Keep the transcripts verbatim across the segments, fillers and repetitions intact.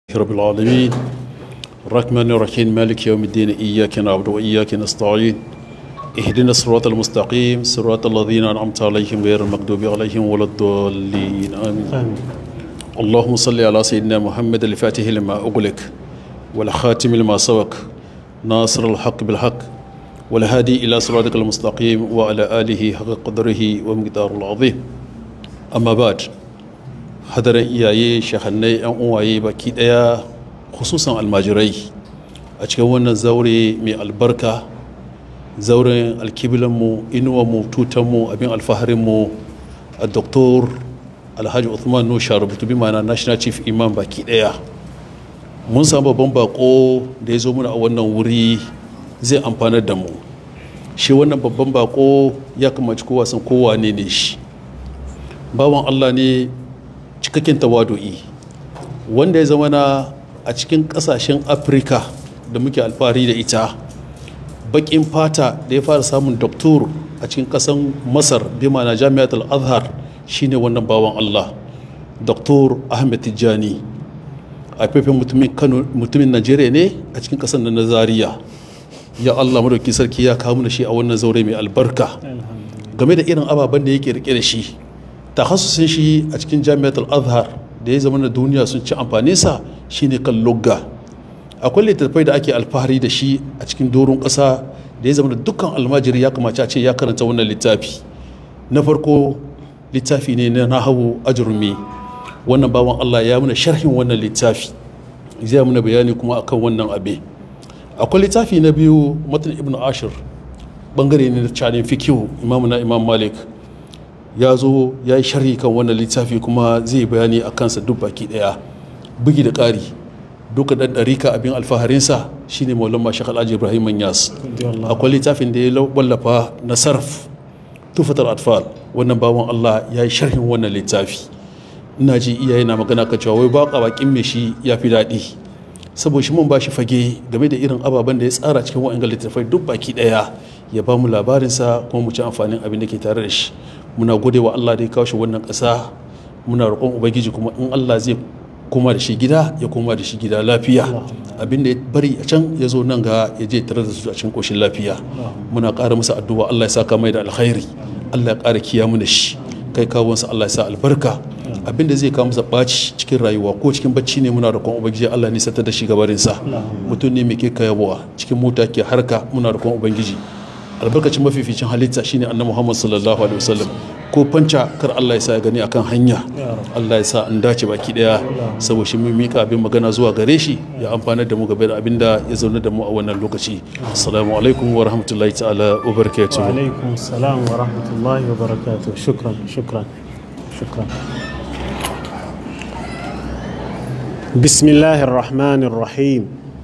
رب العالمين الرحمن الرحيم مالك يوم الدين إياك نعبد وإياك نستعين اهدنا الصراط المستقيم صراط الذين أنعمت عليهم غير المغضوب عليهم ولا الضالين آمين. آمين. اللهم صل على سيدنا محمد الفاتح لما أغلق والخاتم لما سبق ناصر الحق بالحق والهادي إلى صراطك المستقيم وعلى آله حق قدره ومقدار العظيم. أما بعد hadarin iyaye shahannai yan uwaye baki daya khususan almajirai a cikin wannan zaure mai albarka zauren alkibilanmu inuwanmu tutanmu abin alfaharinmu a doktor alhaji uthman nusha rubutu bi mana national chief imam baki daya mun samu babban bako da ya zo muna a wannan wuri zai amfanar da mu. Shi wannan babban bako ya kamaci kowa san kowa ne ne shi bawan Allah ne cikakken tawadu'i wanda ya zama na a cikin kasashen afirka da muke alfahari da ita bakin fata da ya fara samun doktor a cikin kasan masar bima na jami'at al-azhar shine wannan bawan Allah doktor ahmed tijjani a faifin mutumin kano mutumin najeriya ne a cikin kasan na Zaria. Ya Allah madauki sarki ya kawo mana shi a wannan zaure mai albarka game da irin ababen da yake rike da shi. Takhassusin shi a cikin jami'at al-azhar da ya zama na duniya sun ci amfani sa shine kan lugga. Akwai littattafai da ake alfahari da shi a cikin doron ƙasa da ya zama da dukkan almajiri ya kamace a ce ya karanta wannan littafi. Na farko littafi ne na nahawu ajrumi. Wannan bawan Allah ya muna sharhin wannan littafi zai muna bayani kuma akan wannan abe. Akwai littafi na biyu matan ibn ashir bangare ne na canin fikihu imamu na imam malik ya zo ya yi sharhi kan wannan littafi kuma zai bayani a kansa duk baki daya bugi da ƙari duka ɗan ɗarika abin alfaharinsa shine maulan mashak alhaji ibrahim manyas. Akwai littafin da ya wallafa na sarf tufatar atfal wannan bawan Allah ya yi sharhin wannan littafi. Ina ji iyaye na magana kan cewa wai baka bakin me shi ya fi daɗi saboda shi mun ba shi fage game da irin ababen da ya tsara cikin wa'annan littattafai duk baki daya ya ba mu labarinsa kuma mu ci amfanin abin da ke tare da shi. Muna gode wa Allah da ya kawo shi wannan ƙasa, muna roƙon ubangiji kuma in Allah zai koma da shi gida ya koma da shi gida lafiya, abin da ya bari a can ya zo nan ga ya je tare da su a cikin koshin lafiya. Muna ƙara masa addu'a Allah ya saka mai da alkhairi, Allah ya ƙara kiya mu da shi, kai kawunsa Allah ya sa albarka. Abin da zai kawo masa ɓaci cikin rayuwa ko cikin bacci ne muna roƙon ubangiji Allah ne sata da shi gabarinsa. Mutum ne mai ke kayawa cikin mota ke harka muna roƙon ubangiji albarkacin mafificin halitta shine annabi Muhammad sallallahu alaihi wasallam ko fanca kar Allah ya sa ya gani akan hanya, Allah ya sa an dace baki daya saboda shi mun mika abin magana zuwa gare shi ya amfanar da mu gaba da abin da ya zauna da mu a wannan lokaci. Assalamu alaikum wa rahmatullahi ta'ala wa barakatuh. Wa alaikum assalam wa rahmatullahi wa barakatuh. Shukran shukran shukran. Bismillahir rahmanir rahim.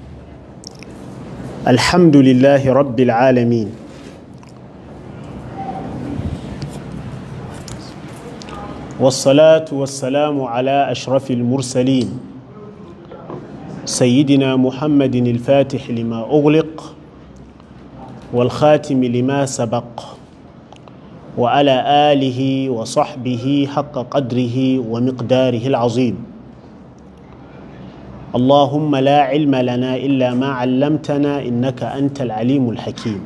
Alhamdulillahi rabbil alamin. والصلاة والسلام على أشرف المرسلين سيدنا محمد الفاتح لما أغلق والخاتم لما سبق وعلى آله وصحبه حق قدره ومقداره العظيم. اللهم لا علم لنا إلا ما علمتنا إنك أنت العليم الحكيم.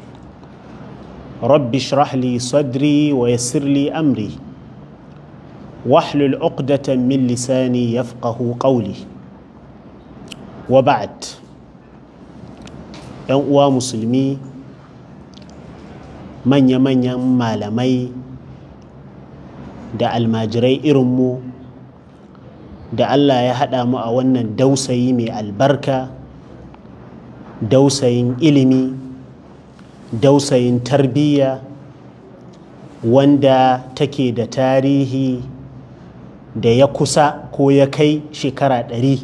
رب اشرح لي صدري ويسر لي أمري واحلل عقدة من لساني يفقه قولي وبعد. ‘Yan uwa musulmi manya-manyan malamai da almajirai irinmu da Allah ya haɗa mu a wannan dausayi mai albarka, dausayin ilimi, dausayin tarbiyya wanda take da tarihi da ya kusa ko ya kai shekara ɗari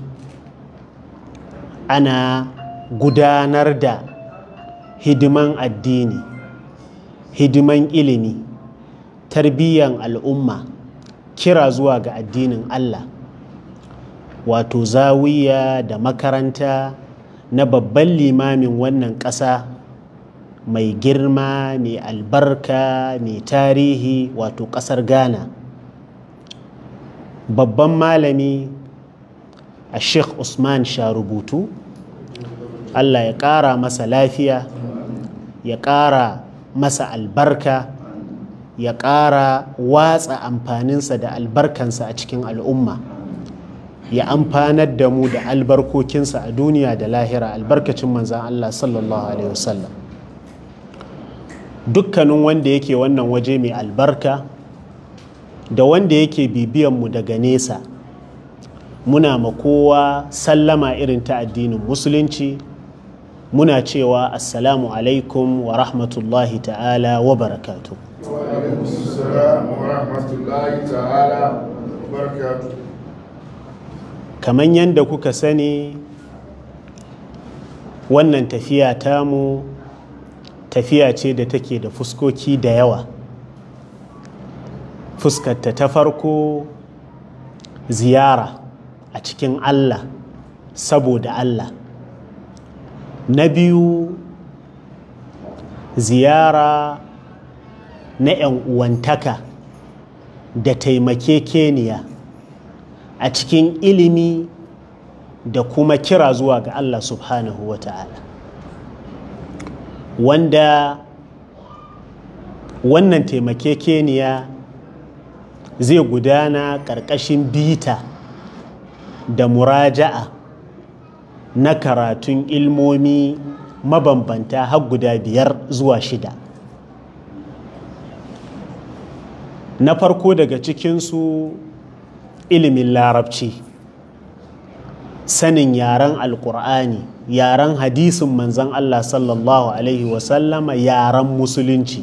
ana gudanar da hidiman addini, hidiman ilimi, tarbiyyan al'umma, kira zuwa ga addinin Allah, wato zawiya da makaranta na babban limamin wannan ƙasa mai girma, mai albarka, mai tarihi, wato ƙasar Ghana. Babban malami a Sheikh Usman Sharubutu, Allah ya ƙara masa lafiya, ya ƙara masa albarka, ya ƙara watsa amfaninsa da albarkansa a cikin al'umma, ya amfanar da mu da albarkokinsa a duniya da lahira, albarkacin manzan Allah sallallahu Alaihi wasallam. Dukkanin wanda yake wannan waje mai albarka da wanda yake bibiyanmu daga nesa, muna ma kowa sallama irin ta addinin musulunci, muna cewa assalamu alaikum wa rahmatullahi ta'ala wa barakatuh. Wa alaikum assalam wa rahmatullahi ta'ala wa barakatuh. Kamar yadda kuka sani, wannan tafiya tamu tafiya ce da take da fuskoki da yawa. Fuskarta ta farko ziyara a cikin Allah saboda Allah. Na biyu ziyara na 'yan uwantaka da taimakekeniya a cikin ilimi da kuma kira zuwa ga Allah subhanahu wa ta'ala, wanda wannan taimakekeniya zai gudana ƙarƙashin bita da muraja'a na karatun ilmomi mabambanta har guda biyar zuwa shida. Na farko daga cikinsu ilimin larabci, sanin yaren alkur'ani, yaren hadisin manzan Allah sallallahu Alaihi wasallama, yaren musulunci,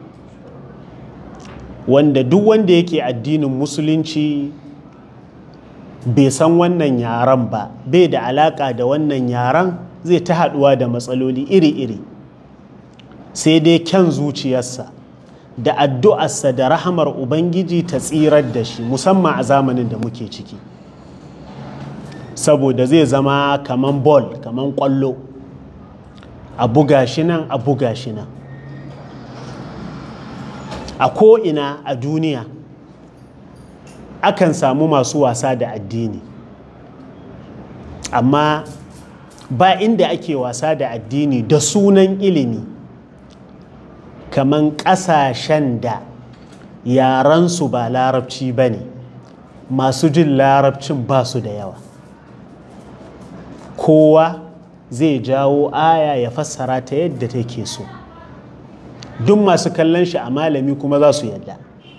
wanda duk wanda yake addinin musulunci bai san wannan yaren ba, bai da alaka da wannan yaren, zai ta haɗuwa da matsaloli iri-iri. Sai dai kyan zuciyarsa da addu'arsa da rahamar Ubangiji ta tsirar da shi, musamman a zamanin da muke ciki, saboda zai zama kaman bol, kaman ƙwallo, a buga shi nan a buga shi nan, a ko'ina a duniya akan samu masu wasa da addini, amma ba inda ake wasa da addini da sunan ilimi kaman ƙasashen da yaransu ba larabci ba ne, masu jin larabcin ba su da yawa. Kowa zai jawo aya ya fassara ta yadda take so, duk masu kallon shi a malami kuma za su yadda.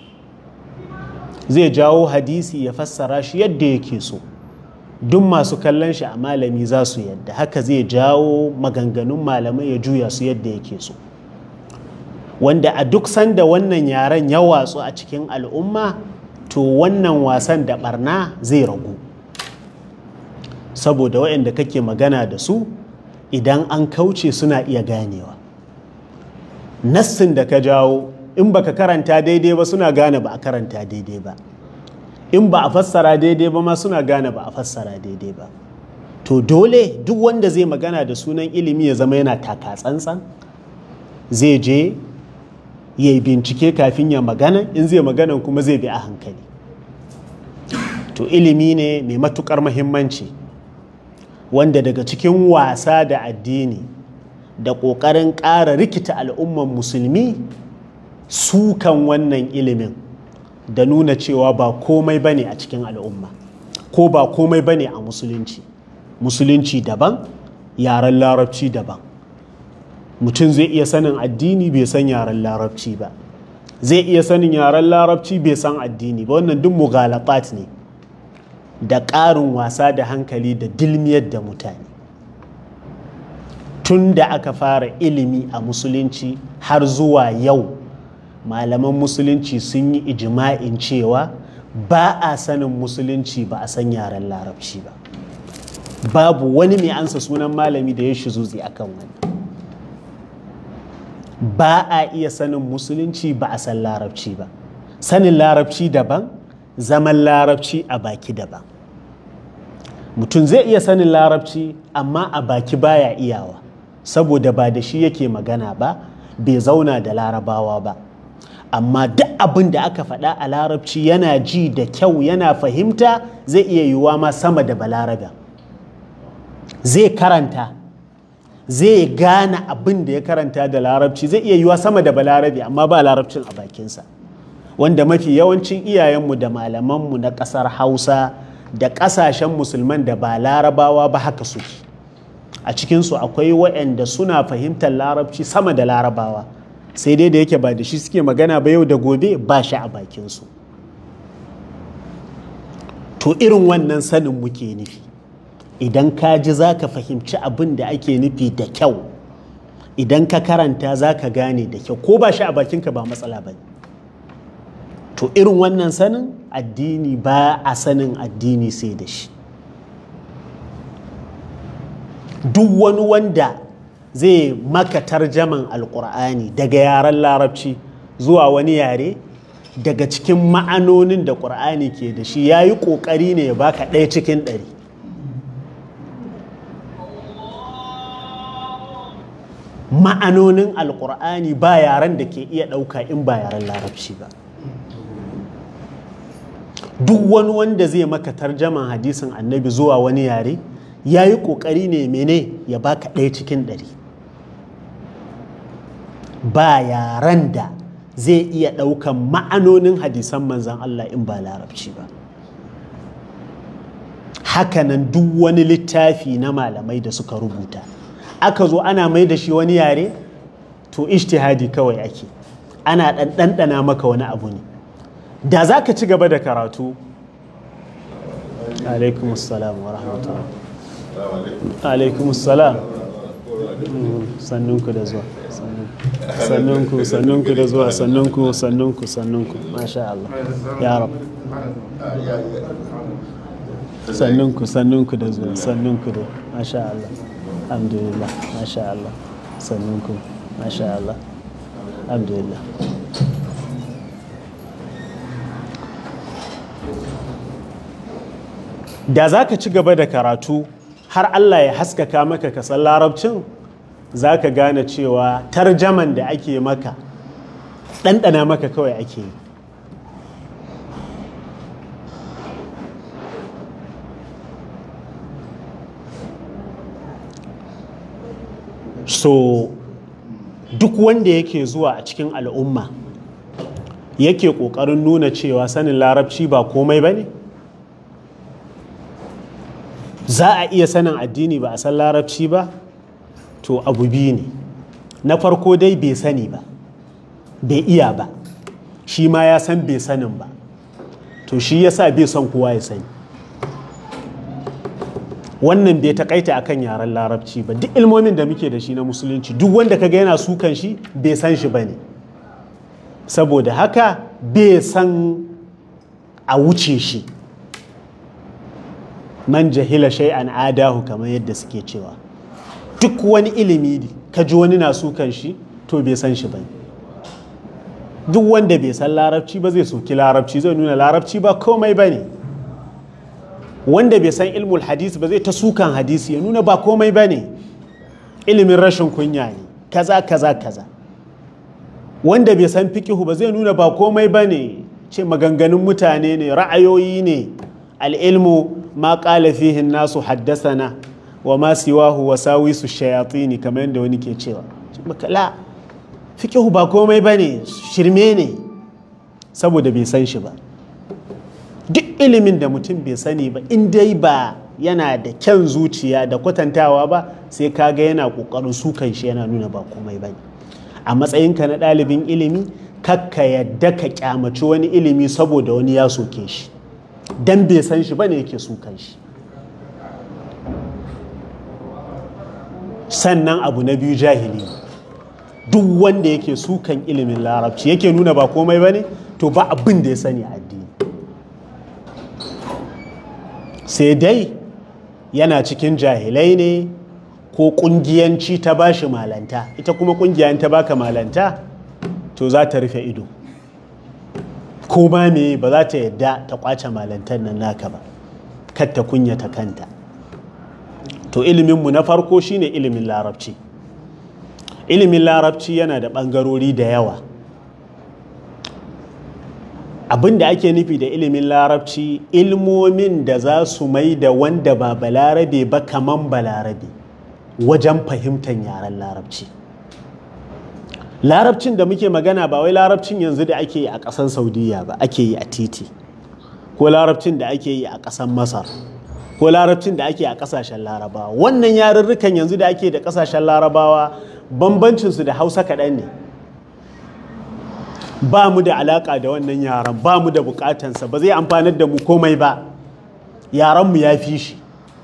Zai jawo hadisi ya fassara shi yadda yake so, duk masu kallon shi a malami za su yadda. Haka zai jawo maganganun malamai ya juya su yadda yake so, wanda a duk sanda wannan yaren ya watsu a cikin al'umma, to wannan wasan da barna zai ragu, saboda waɗanda kake magana da su idan an kauce suna iya ganewa. Nassin da ka jawo in baka karanta daidai ba suna gane ba a karanta daidai ba, in ba a fassara daidai ba ma suna gane ba a fassara daidai ba. To dole duk wanda zai magana da sunan ilimi ya zama yana taka tsantsan, zai je ya yi bincike kafin ya magana, in zai magana kuma zai bi a hankali. To ilimi ne mai matukar muhimmanci, wanda daga cikin wasa da addini da ƙoƙarin ƙara rikita al'umman musulmi, sukan wannan ilimin da nuna cewa ba komai bane a cikin al'umma, ko ba komai bane a musulunci. Musulunci daban, yaren larabci daban. Mutum zai iya sanin addini bai san yaren larabci ba, zai iya sanin yaren larabci bai san addini ba. Wannan duk mughalatat ne da ƙarin wasa da hankali da dilmiyar da mutane. Tun da aka fara ilimi a musulunci har zuwa yau, malaman musulunci sun yi ijma'in cewa ba a sanin musulunci ba a san yaren larabci ba. Babu wani mai ansa sunan malami da ya shizuzi akan wani. Ba a iya sanin musulunci ba a san larabci ba. Sanin larabci daban, zaman larabci a baki daban. Mutum zai iya sanin larabci amma a baki baya iyawa, saboda ba da shi yake magana ba, bai zauna da larabawa ba. Amma duk abin da aka faɗa a larabci yana ji da kyau, yana fahimta, zai iya yiwuwa ma sama da balarabe. zai karanta zai gane abin da ya karanta da larabci, zai iya yiwa sama da balarabi amma ba larabcin a bakinsa, wanda mafi yawancin iyayenmu da malamanmu na ƙasar Hausa da ƙasashen musulman da ba larabawa ba haka suke. A cikinsu akwai waɗanda suna fahimtar larabci sama da larabawa, sai dai da yake ba da shi suke magana ba yau da gobe ba shi a bakinsu. To irin wannan sanin muke nufi. Idan ka ji za ka fahimci abin da ake nufi da kyau, idan ka karanta za ka gane da kyau, ko ba shi a bakinka ba matsala ba. To irin wannan sanin addini ba a sanin addini sai da shi. Duk wani wanda zai maka tarjaman alƙur'ani daga yaren larabci zuwa wani yare, daga cikin ma'anonin da ƙur'ani ke da shi ya yi ƙoƙari ne ya baka ɗaya cikin ɗari. Ma'anonin alƙur'ani ba yaren da ke iya ɗauka in ba yaren larabci ba. Duk wani wanda zai maka tarjaman hadisin annabi zuwa wani yare ya yi ƙoƙari ne mene ya baka ɗaya cikin ɗari. Ba yaren da zai iya ɗaukan ma'anonin hadisan manzan Allah in ba larabci ba. Hakanan duk wani littafi na malamai da suka rubuta aka zo ana mai da shi wani yare, to ijtihadi kawai ake, ana ɗanɗana maka wani abu ne. Da za ka ci gaba da karatu. Alaikumussalam wa rahmatullah. Alaikumussalam. Sannunku da zuwa. Sannunku, sannunku da zuwa, sannunku, sannunku, sannunku. Masha Allah. Ya Rab. Sannunku, sannunku da zuwa, sannunku da. Masha Allah. Alhamdulillah. Masha Allah. Sannunku. Masha Allah. Alhamdulillah. Da za ka ci gaba da karatu har Allah ya haskaka maka ka san larabcin, za ka gane cewa tarjaman da ake maka ɗanɗana maka kawai ake yi. So duk wanda yake zuwa a cikin al'umma yake ƙoƙarin nuna cewa sanin larabci ba komai ba ne, za a iya sanin addini ba a san larabci ba, to abu biyu ne. Na farko dai bai sani ba, bai iya ba, shi ma ya san bai sanin ba, to shi yasa bai son kowa ya sani. Wannan bai takaita akan yaren larabci ba, duk ilmomin da muke da shi na musulunci duk wanda kaga yana sukan shi bai san shi bane, saboda haka bai san a wuce shi. Man jahila shay'an adahu, kamar yadda suke cewa duk wani ilimi ka ji wani na sukan shi to bai san shi bane. Duk wanda bai san larabci ba zai soki larabci, zai nuna larabci ba komai bane. Wanda bai san ilmul hadisi ba zai ta sukan hadisi ya nuna ba komai bane, ilimin rashin kunya ne, kaza kaza kaza. Wanda bai san fiqihu ba zai nuna ba komai bane, ce maganganun mutane ne, ra'ayoyi ne. Al-ilmu ma qala fihi nasu haddasana wa ma siwahu wasawisu shayatini, kamar yadda wani ke cewa. La, fiqihu ba komai bane, shirme ne, saboda bai san shi ba. Duk ilimin da mutum bai sani ba, in dai ba yana da kyan zuciya da kwatantawa ba, sai kaga yana kokarin sukan shi, yana nuna ba komai bane. A matsayinka na ɗalibin ilimi, kakka yadda ka kyamaci wani ilimi saboda wani ya soke shi, dan bai san shi bane yake sukan shi. Sannan abu na biyu, jahili. Duk wanda yake sukan ilimin larabci yake nuna ba komai bane, to ba abin da ya sani a addini. Sai dai yana cikin jahilai ne, ko kungiyanci ta bashi malanta. Ita kuma kungiyan ta baka malanta, to za ta rufe ido, ko ma me ba za ta yadda ta kwace malantar nan naka ba, kar ta kunyata kanta. To iliminmu na farko shine ilimin larabci. Ilimin larabci yana da ɓangarori da yawa. abin da ake nufi da ilimin larabci ilmomin da za su mai da wanda ba balarabe ba kaman balarabe wajen fahimtar yaren larabci. Larabcin da muke magana ba wai larabcin yanzu da ake yi a ƙasar Saudiya ba, ake yi a titi, ko larabcin da ake yi a ƙasar Masar, ko larabcin da ake a ƙasashen Larabawa. Wannan yarurrukan yanzu da ake da ƙasashen Larabawa bambancinsu da Hausa kaɗan ne. Ba mu da alaƙa da wannan yaran, ba mu da buƙatansa, ba zai amfanar da mu komai ba, yaranmu ya fi shi.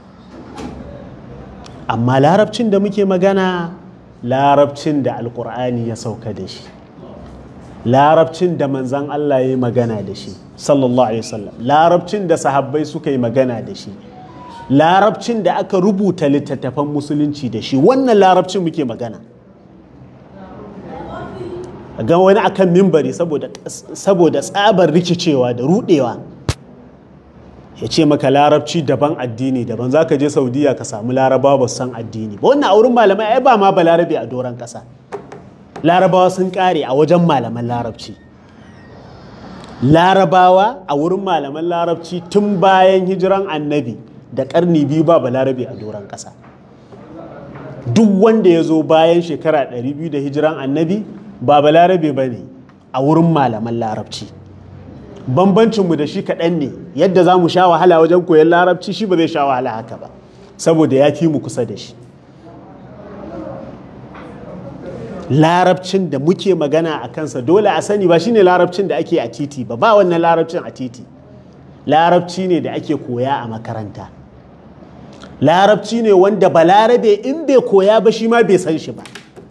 Amma larabcin da muke magana larabcin da Alƙur'ani ya sauka da shi, larabcin da manzan Allah ya yi magana da shi sallallahu alaihi wasallam, larabcin da sahabbai suka yi magana da shi, larabcin da aka rubuta littattafan musulunci da shi, wannan larabcin muke magana. Ga wani akan mimbari saboda tsabar rikicewa da rudewa ya ce maka larabci daban addini daban, za ka je Saudiya ka samu larabawa ba san addini ba. Wannan a wurin malamai ai ba ma balarabe a doron ƙasa, larabawa sun ƙare a wajen malaman larabci. Larabawa a wurin malaman larabci tun bayan hijiran annabi da ƙarni biyu ba balarabe a doron ƙasa. Duk wanda ya zo bayan shekara ɗari biyu da hijiran annabi ba balarabe ba ne a wurin malaman larabci. Bambancinmu da shi kaɗan ne, yadda za mu sha wahala wajen koyon larabci shi ba zai sha wahala haka ba, saboda ya fi mu kusa da shi. Larabcin da muke magana a kansa dole a sani ba shine larabcin da ake a titi ba, ba wannan larabcin a titi. Larabci ne da ake koya a makaranta, larabci ne wanda balarabe in bai koya ba shi ma bai san shi ba.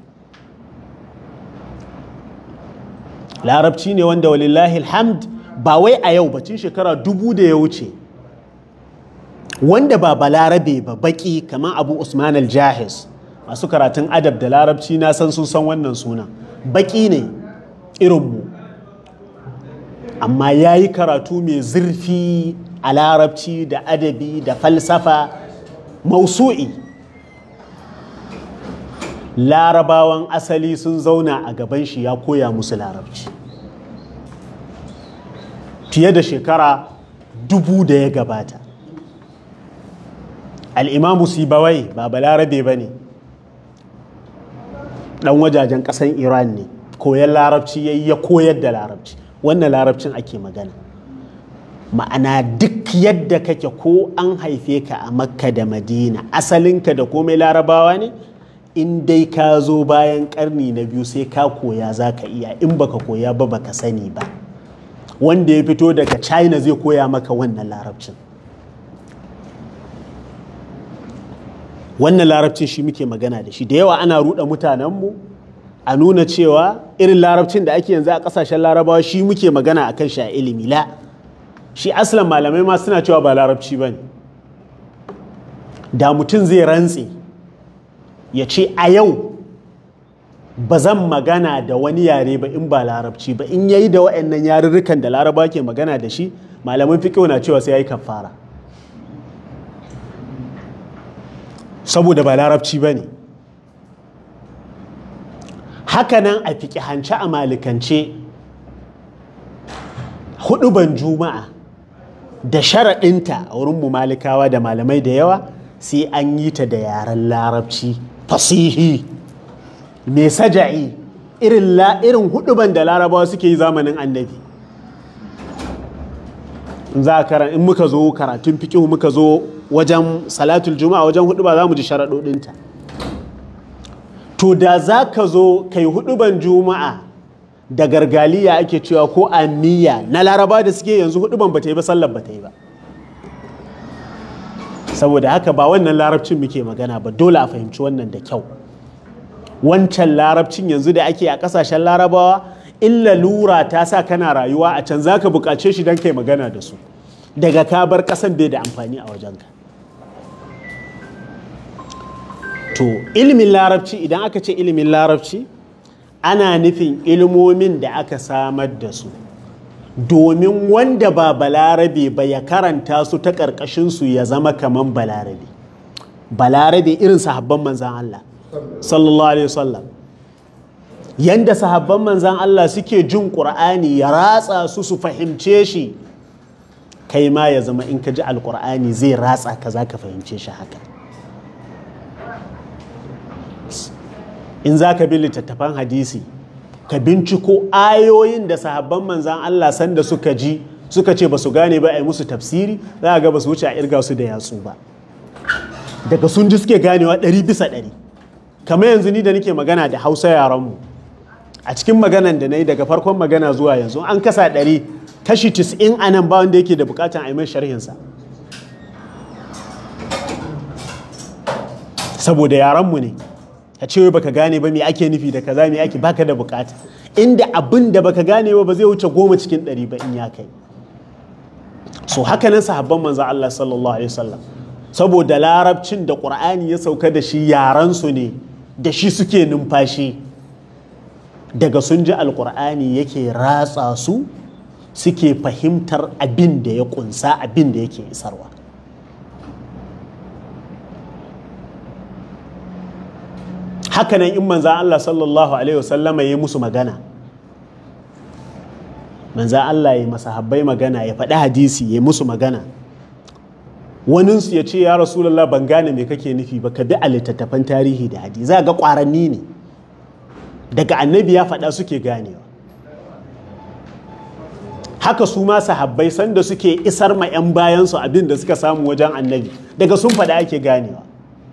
Larabci ne wanda walillahi alhamd ba wai a yau bacin shekara dubu da ya wuce wanda ba balarabe ba baki kamar Abu Usman al-Jahiz, masu karatun adab da larabci na san sun san wannan suna, baki ne irinmu amma ya yi karatu mai zurfi a larabci da adabi da falsafa mausu'i. Larabawan asali sun zauna a gaban shi ya koya musu larabci fiye da shekara dubu da ya gabata. Al'imamu Sibawai ba balarabe ba ne, ɗan wajajen ƙasan Iran ne, koyan larabci ya yi ya koyar da larabci. Wannan larabcin ake magana, ma'ana duk yadda kake ko an haife ka a Makka da Madina asalinka da komai larabawa ne, in dai ka zo bayan karni na biyu sai ka koya za ka iya, in baka koya ba baka sani ba. Wanda ya fito daga China zai koya maka wannan larabcin. Wannan larabcin shi muke magana da shi. Da yawa ana ruɗa mutanenmu a nuna cewa irin larabcin da ake yanzu a ƙasashen larabawa shi muke magana a kan shi a ilimi. La, shi aslan malamai ma suna cewa ba larabci ba ne. Da mutum zai rantse ya ce a yau ba zan magana da wani yare ba in ba larabci ba, in yayi da waɗannan yarurrukan da laraba ke magana da shi, malaman fiqh na cewa sai yayi kafara saboda ba larabci ba ne. Hakanan a fiqhance a malikance huɗuban juma'a da sharaɗinta a wurin mu malikawa da malamai da yawa sai an yi ta da yaren larabci fasihi mai saja'i, irin irin huɗuban da larabawa suke yi zamanin annabi. In za a in muka zo karatun fiqh muka zo wajen salatul juma'a wajen huɗuba za mu ji sharaɗoɗinta. To da za ka zo kai huɗuban juma'a da gargaliya ake cewa ko amiya na laraba da suke yanzu huɗuban ba ta yi ba, sallar ba ta yi ba. Saboda haka ba wannan larabcin muke magana ba, dole a fahimci wannan da kyau. Wancan larabcin yanzu da ake a ƙasashen larabawa, illa lura ta sa kana rayuwa a can za ka buƙace shi don kai magana da su, daga ka bar ƙasan bai da amfani a wajenka. To ilimin larabci, idan aka ce ilimin larabci ana nufin ilmomin da aka samar da su domin wanda ba balarabe ba ya karanta su ta ƙarƙashinsu ya zama kaman balarabe. Balarabe irin sahabban manzan Allah sallallahu alaihi wasallam yanda sahabban manzan Allah suke jin ƙur'ani ya ratsa su su fahimce shi, kai ma ya zama in ka ji alƙur'ani zai ratsa ka za ka fahimce shi haka. In za ka bi littattafan hadisi ka binciko ayoyin da sahabban manzan Allah sanda suka ji suka ce ba su gane ba a yi musu tafsiri, za a ga ba su wuce a irga su da yatsu ba, daga sun ji suke ganewa ɗari bisa ɗari. Kamar yanzu ni da nake magana da Hausa yaranmu, a cikin maganan da na yi daga farkon magana zuwa yanzu an kasa ɗari, kashi tis'in a nan ba wanda yake da bukatan a yi mai sharhinsa, saboda yaranmu ne. A ce baka gane ba me ake nufi da kaza me ake, baka da bukata, inda abin da baka gane ba ba zai wuce goma cikin ɗari ba in ya kai. So haka nan sahabban manzo Allah sallallahu alaihi wasallam, saboda larabcin da Qur'ani ya sauka da shi yaransu ne, da shi suke numfashi, daga sun ji alƙur'ani yake ratsa su, suke fahimtar abin da ya kunsa, abin da yake isarwa. Hakanan in manzan Allah sallallahu alaihi wasallama ya yi musu magana, manzan Allah ya masahabbai magana, ya faɗi hadisi, ya yi musu magana, waninsu ya ce ya Rasulullah ban gane me kake nufi ba, ka bi a littattafan tarihi da hadisi, za ga ƙwaranni ne, daga annabi ya faɗa suke ganewa. Haka su ma sahabbai sanda suke isar ma 'yan bayansu abin da suka samu wajen annabi, daga sun faɗa ake ganewa.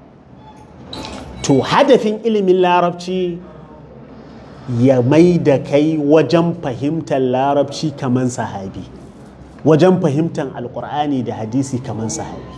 To hadafin ilimin larabci ya mai da kai wajen fahimtar larabci kamar sahabi, wajen fahimtar alkur'ani da hadisi kamar sahabi.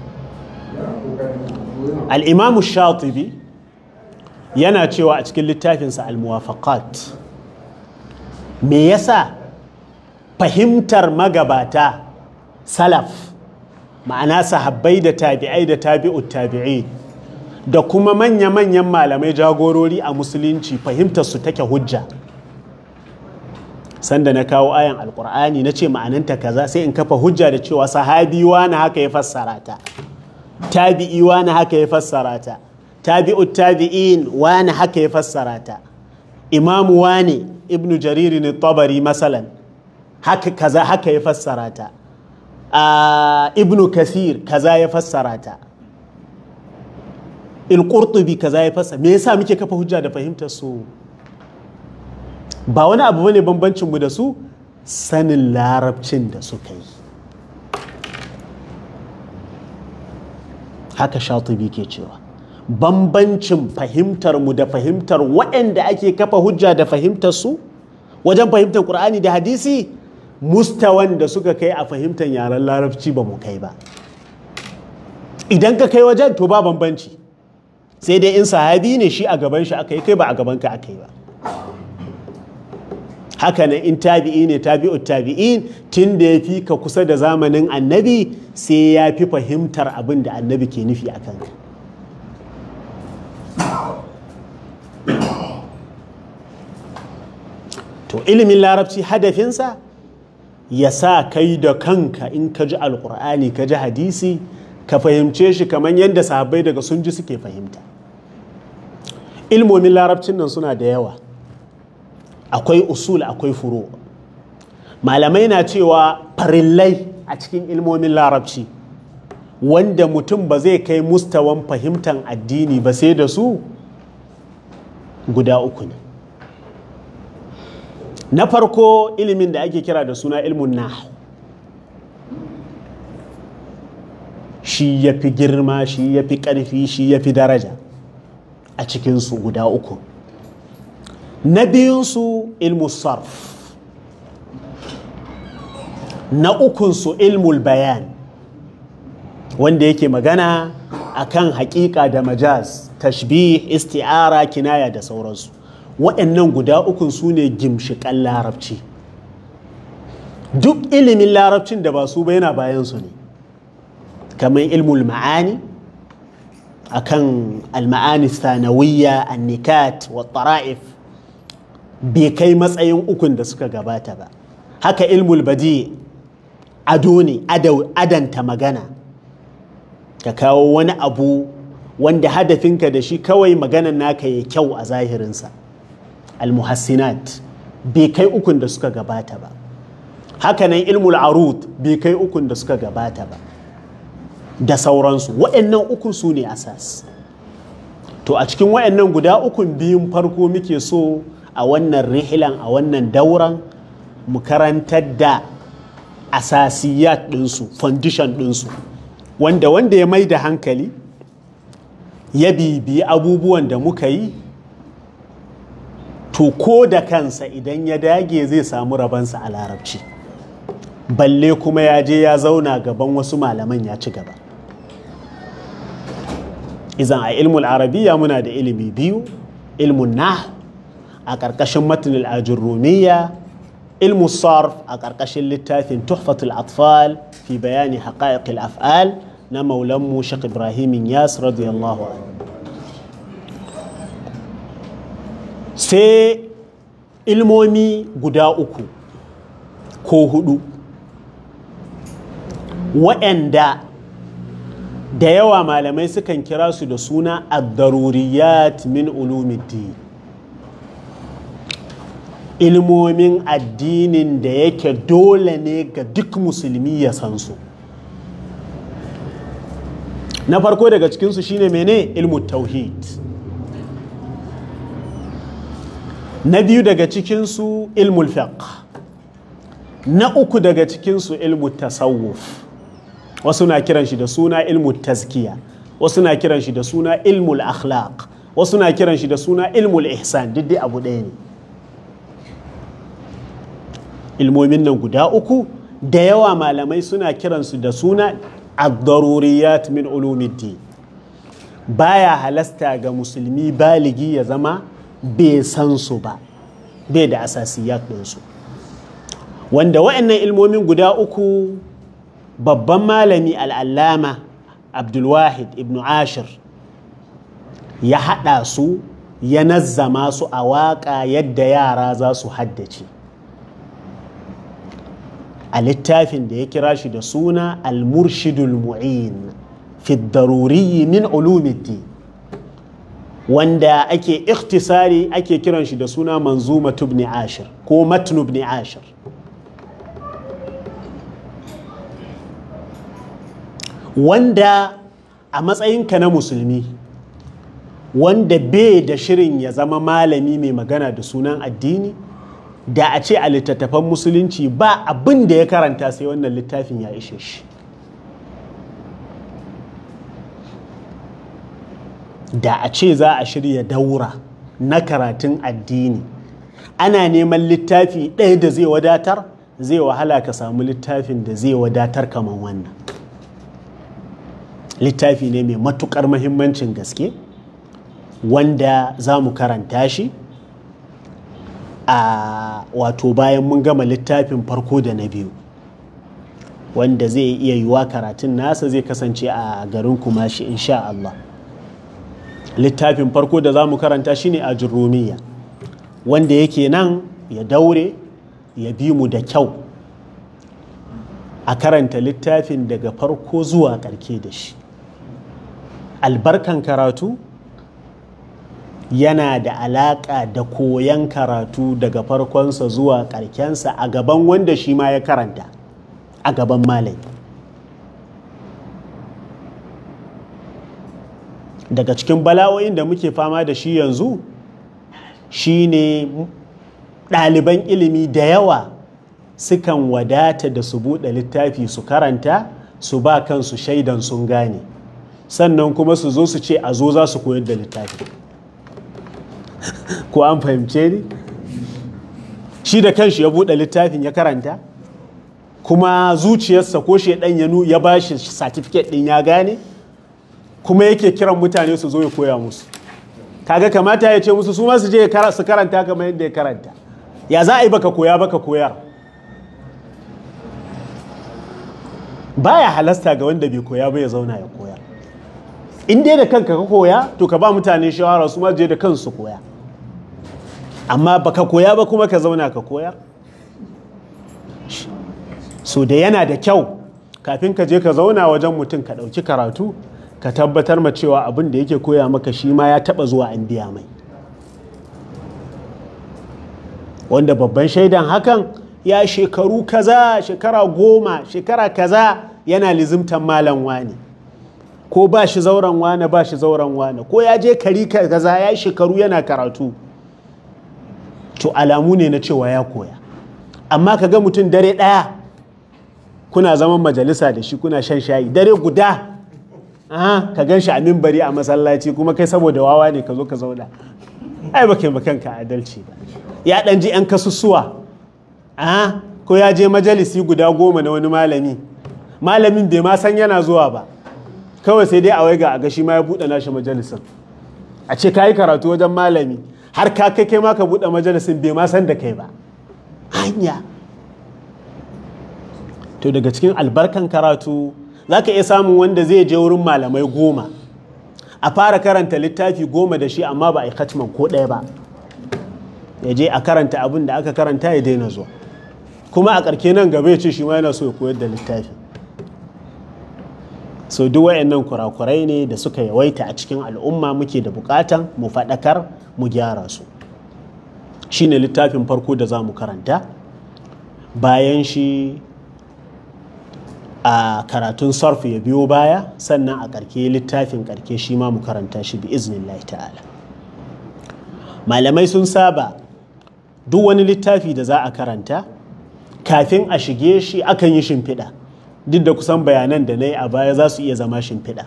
Al'imamu Shatibi yana cewa a cikin littafinsa al-Muwafaqat, me yasa fahimtar magabata salaf, ma'ana sahabbai da tabi'ai da tabi'ut tabi'i, da kuma manya-manyan malamai jagorori a musulunci fahimtar su take hujja. Sanda na kawo ayan alkur'ani na ce ma'ananta kaza, sai in kafa hujja da cewa sahabi wani haka ya fassara ta, tabi'i wani haka ya fassara ta, tabi'ut tabi'in wani haka ya fassara ta, imamu wani ibnu jariri ne tabari masalan haka kaza haka ya fassara ta, ibnu kasir kaza ya fassara ta, il-Qurtubi kaza ya fassara. Me yasa muke kafa hujja da fahimtar su? Ba wani abu bane bambancin mu da su, sanin larabcin da suka yi. Haka Shatibi ke cewa bambancin fahimtar mu da fahimtar waɗanda ake kafa hujja da fahimtar su wajen fahimtar Qur'ani da hadisi, mustawan da suka kai a fahimtar yaren larabci ba mu kai ba. Idan ka kai wajen to ba bambanci, sai dai in sahabi ne shi a gaban shi aka yi, kai ba a gaban ka aka yi ba. Haka nan in tabi'i ne tabi'ut tabi'in, tun da ya fi ka kusa da zamanin annabi sai ya fi fahimtar abin da annabi ke nufi a kanka. To ilimin larabci hadafinsa ya sa kai da kanka in ka ji alkur'ani ka ji hadisi ka fahimce shi kamar yadda sahabbai daga sun ji suke fahimta. Ilmomin larabcin nan suna da yawa, akwai usul akwai furo. Malamai na cewa farillai a cikin ilmomin larabci wanda mutum ba zai kai mustawan fahimtar addini ba sai da su, guda uku ne. Na farko ilimin da ake kira da suna ilmun nahwu, shi ya fi girma, shi ya fi ƙarfi, shi ya fi daraja a cikinsu guda uku. Na biyunsu ilmu sarf, na ukunsu ilmul bayan, wanda yake magana akan haƙiƙa da majaz, tashbih, isti'ara, kinaya da sauransu. Waɗannan guda ukun su ne gimshiƙan larabci. Duk ilimin larabcin da ba su ba yana bayansu ne, kamar ilmul ma'ani akan al-ma'ani thanawiyya, an-nikat wa tara'if, bai kai matsayin ukun da suka gabata ba. Haka ilmul badi, ado ne, adanta magana, ka kawo wani abu wanda hadafinka da shi kawai maganan naka ya kyau a zahirinsa. al-muhassinat bai kai ukun da suka gabata ba. Hakanan ilmul arud bai kai ukun da suka gabata ba, da sauransu. Waɗannan ukun su ne asas. To a cikin waɗannan guda ukun biyun farko muke so a wannan rihilan, a wannan dauran, mu karantar da asasiyat ɗinsu, foundation ɗinsu, wanda wanda ya mai da hankali ya bibiyi abubuwan da muka yi, to ko da kansa idan ya dage zai samu rabansa a larabci, balle kuma ya je ya zauna gaban wasu malaman ya ci gaba. Izan a ilmul arabiya muna da ilimi biyu, ilmun nah a ƙarƙashin matnul ajurrumiya, ilmu sarf a ƙarƙashin littafin tuhfatul atfal fi bayani haqa'iqil af'al na maulanmu Sheikh Ibrahim Yas radiyallahu anhu. Sai ilmomi guda uku ko hudu waɗanda da yawa malamai sukan kira su da suna ad-daruriyat min ulumiddin, ilmomin addinin da yake dole ne ga duk musulmi ya san su. Na farko daga cikinsu shine mene? Ilmu tauhid. Na biyu daga cikinsu ilmul fiqh. Na uku daga cikinsu ilmu tasawuf. Wasu na kiran shi da suna ilmu tazkiya, wasu na kiran shi da suna ilmul akhlaq, wasu na kiran shi da suna ilmul ihsan, duk dai abu ɗaya ne. Ilmomin nan guda uku da yawa malamai suna kiransu da suna ad-daruriyat min ulumiddin. Baya halasta ga musulmi baligi ya zama bai san su ba, bai da asasiyat ɗinsu, wanda wa'annan ilmomin guda uku babban malami al'allama Abdulwahid ibn Ashir ya haɗa su, ya nazzama su a waƙa yadda yara za su haddace a littafin da ya kira shi da suna al-murshidul mu'in fi daruri min ulumiddi, wanda ake ikhtisari ake kiran shi da suna manzuma ibn Ashir ko matnu ibn Ashir. Wanda a matsayinka na musulmi wanda bai da shirin ya zama malami mai magana da sunan addini, da a ce a littattafan musulunci ba abin da ya karanta sai wannan littafin ya ishe shi. Da a ce za a shirya daura na karatun addini, ana neman littafi ɗaya da zai wadatar, zai wahala ka samu littafin da zai wadatar kamar wannan. Littafi ne mai matuƙar mahimmancin gaske wanda za mu karanta shi a wato bayan mun gama littafin farko da na biyu, wanda zai iya yiwa karatun nasa zai kasance a garin Kumashi insha Allah. Littafin farko da za mu karanta shine Ajurrumiya, wanda yake nan ya daure ya bi mu da kyau a karanta littafin daga farko zuwa ƙarke da shi. Albarkan karatu yana da alaƙa da koyon karatu daga farkonsa zuwa ƙarkensa a gaban wanda shi ma ya karanta a gaban malami. Daga cikin bala'o'in da muke fama da shi yanzu shine ɗaliban ilimi da yawa sukan wadata da su buɗe littafi su karanta, su ba kansu shaidan sun gane, sannan kuma su zo su ce a zo za su koyar da littafi. Ko an fahimce ni? Shi da kanshi ya buɗe littafin ya karanta, kuma zuciyarsa ko shaidan ya ba shi certificate ɗin ya gane, kuma yake kiran mutane su zo ya koya musu. Kaga kamata ya ce musu su ma su je su karanta kamar yadda ya karanta. Ya za a yi baka koya baka koyar? Baya halasta ga wanda bai koya ba ya zauna ya koya. In dai da kanka ka koya, to ka ba mutane shawara su ma je da kansu koya. Amma baka koya ba kuma ka zauna ka koya. So da yana da kyau kafin ka je ka zauna wajen mutum ka ɗauki karatu, ka tabbatar ma cewa abin da yake koya maka shi ma ya taɓa zuwa an biya mai. wanda babban shaidan hakan ya shekaru kaza, shekara goma, shekara kaza yana lizimtan malam wani, ko ba shi zauren wane ba shi zauren wane, ko ya je kari kaza ya shekaru yana karatu, to alamu ne na cewa ya koya. Amma ka ga mutum dare ɗaya kuna zaman majalisa da shi kuna shan shayi dare guda, ka gan shi a mimbari a masallaci kuma kai saboda wawa ne ka zo ka zauna, ai ba kai kanka adalci ba. Ya ɗan ji 'yan kasussuwa, ko ya je majalisi guda goma na wani malami, malamin bai ma san yana zuwa ba, kawai sai dai a waiga a gashi ma ya buɗe nashi majalisin, a ce ka yi karatu wajen malami har ka kai kai ma ka buɗe majalisin bai ma san da kai ba. Hanya to daga cikin albarkan karatu za ka iya samun wanda zai je wurin malamai goma a fara karanta littafi goma da shi, amma ba a yi khatman ko ɗaya ba, ya je a karanta abin da aka karanta ya daina zuwa, kuma a ƙarke nan gaba ya ce shi ma yana so ya koyar da littafi. So duk wayannan kurakurai ne da suka yawaita a cikin al'umma, muke da bukatan mu faɗakar mu gyara su. Shine littafin farko da za mu karanta, bayan shi a karatun sarf ya biyo baya, sannan a ƙarke littafin ƙarke shi ma mu karanta shi bi iznillahi ta'ala. Malamai sun saba duk wani littafi da za a karanta kafin a shige shi akan yi shimfiɗa, duk da kusan bayanan da na yi a baya za su iya zama shimfiɗa,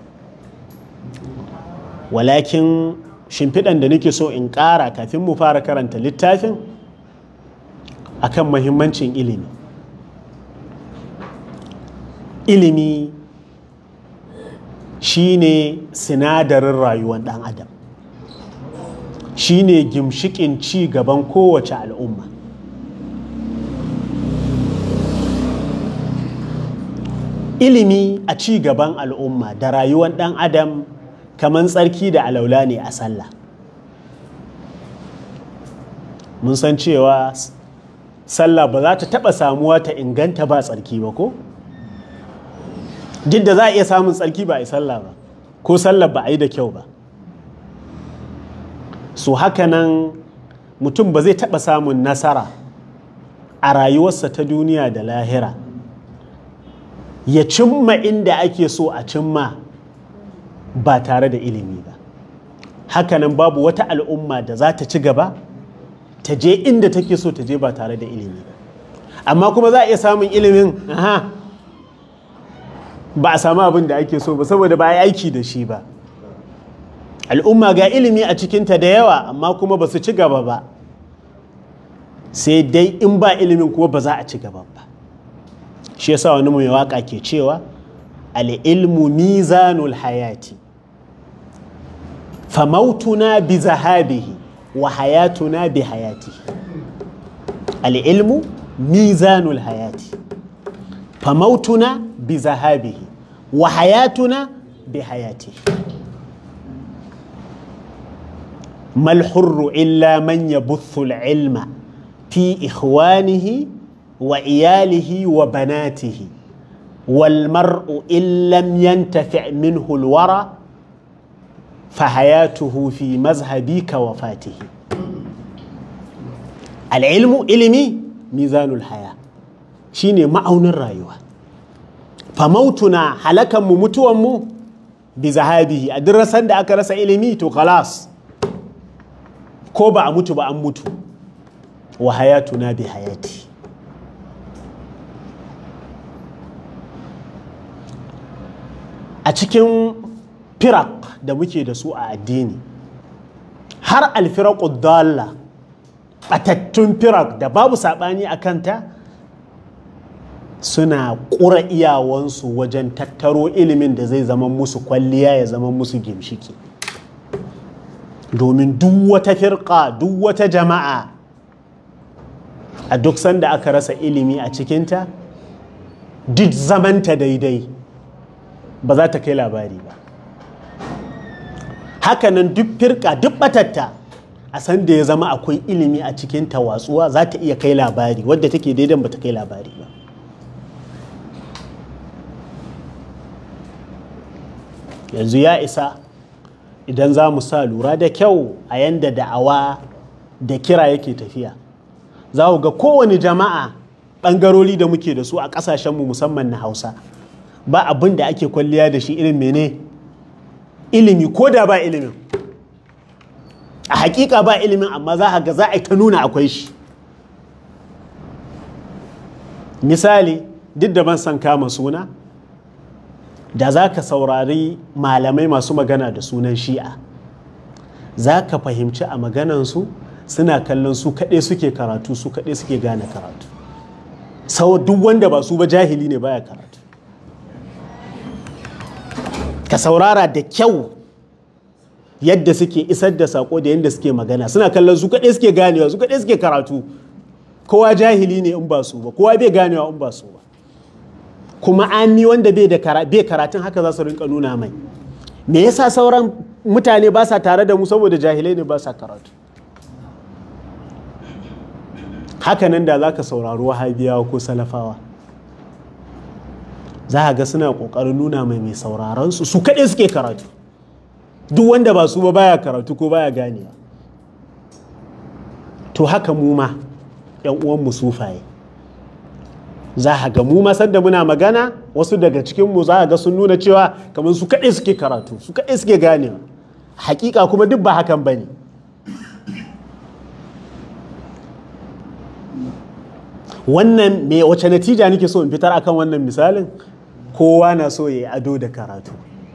walakin shimfiɗan da nake so in ƙara kafin mu fara karanta littafin akan mahimmancin ilimi. Ilimi shine sinadarin rayuwar ɗan adam, shine gimshikin ci gaban kowace al'umma. Ilimi a ci gaban al'umma da rayuwar ɗan adam kamar tsarki da alaula ne a sallah. Mun san cewa sallah ba za ta taɓa samuwa ta inganta ba tsarki ba, ko? Duk da za a iya samun tsarki ba a yi sallah ba, ko sallah ba a yi da kyau ba. So haka nan mutum ba zai taɓa samun nasara a rayuwarsa ta duniya da lahira, ya cimma inda ake so a cimma ba tare da ilimi ba. Hakanan babu wata al'umma da za ta ci gaba ta je inda take so ta je ba tare da ilimi ba. Amma kuma za a iya samun ilimin aha ba a samu abin da ake so ba, saboda ba a yi aiki da shi ba. Al'umma ga ilimi a cikinta da yawa amma kuma ba su ci gaba ba, sai dai in ba ilimin kuma ba za a ci gaba ba. Shi yasa wani mai waka ke cewa al-ilmu mizanul hayati, famautuna bi zahabihi wa hayatuna bi hayatihi. Al-ilmu mizanul hayati, famautuna bi zahabihi wa hayatuna bi hayatihi. mal hurru illa man yabuthu al-ilma fi ikhwanihi wa iyalihi wa banatihi wal mar'u illam yantafi' minhu al-wara fa hayatuhu fi mazhabi ka wafatihi. Al-ilmu, ilimi, mizanul haya, shine ma'aunin rayuwa. Fa mautuna, halakan mu, mutuwan mu, bi zahabihi, a duk rasan da aka rasa ilimi to khalas, ko ba a mutu ba an mutu. Wa hayatuna bi hayati. A cikin firak da muke da su a addini, har alfiraqud dalla, ɓatattun firak da babu saɓani a kanta, suna ƙura iyawansu wajen tattaro ilimin da zai zama musu kwalliya, ya zama musu gimshiki. Domin duk wata firqa, duk wata jama'a, a duk sanda aka rasa ilimi a cikinta, duk zamanta daidai ba za ta kai labari ba. Hakanan duk firqa, duk batatta, a san da ya zama akwai ilimi a cikin watsuwa, za ta iya kai labari, wadda take daidan ba ta kai labari ba. Yanzu ya isa idan za mu sa lura da kyau a yanda da'awa da kira yake tafiya. za ku ga kowane jama'a ɓangarori da muke da su a ƙasashenmu musamman na Hausa ba abin da ake kwalliya da shi irin mene ilimi, ko da ba ilimin a hakika ba ilimin, amma za a ga za a yi ta nuna akwai shi. Misali, duk da ban san kama suna, da za ka saurari malamai masu magana da sunan shi'a za ka fahimci a maganansu suna kallon su kaɗai suke karatu, su kaɗai suke gane karatu. Sau duk wanda ba su ba jahili ne baya karatu. Ka saurara da kyau yadda suke isar da sako da yadda suke magana, suna kallon su kaɗai suke ganewa, su kaɗai suke karatu. Kowa jahili ne in ba su ba, kowa bai ganewa in ba su ba. Kuma ami wanda bai da karatun haka za su rinka nuna mai. Me yasa sauran mutane ba sa tare da mu? Saboda jahilai ne ba sa karatu. Haka nan da za ka saurari wahabiyawa ko salafawa, za a ga suna ƙoƙarin nuna mai mai sauraron su su kaɗai suke karatu. Duk wanda ba su ba baya karatu ko baya ganewa. To haka mu ma ‘yan uwanmu sufaye, za a ga mu ma sanda muna magana wasu daga cikinmu za a ga sun nuna cewa kamar su kaɗai suke karatu, su kaɗai suke ganewa. Hakika kuma duk ba hakan ba ne. Wannan me wace natija nake so in fitar akan wannan misalin? Kowa na so ya yi ado da karatu.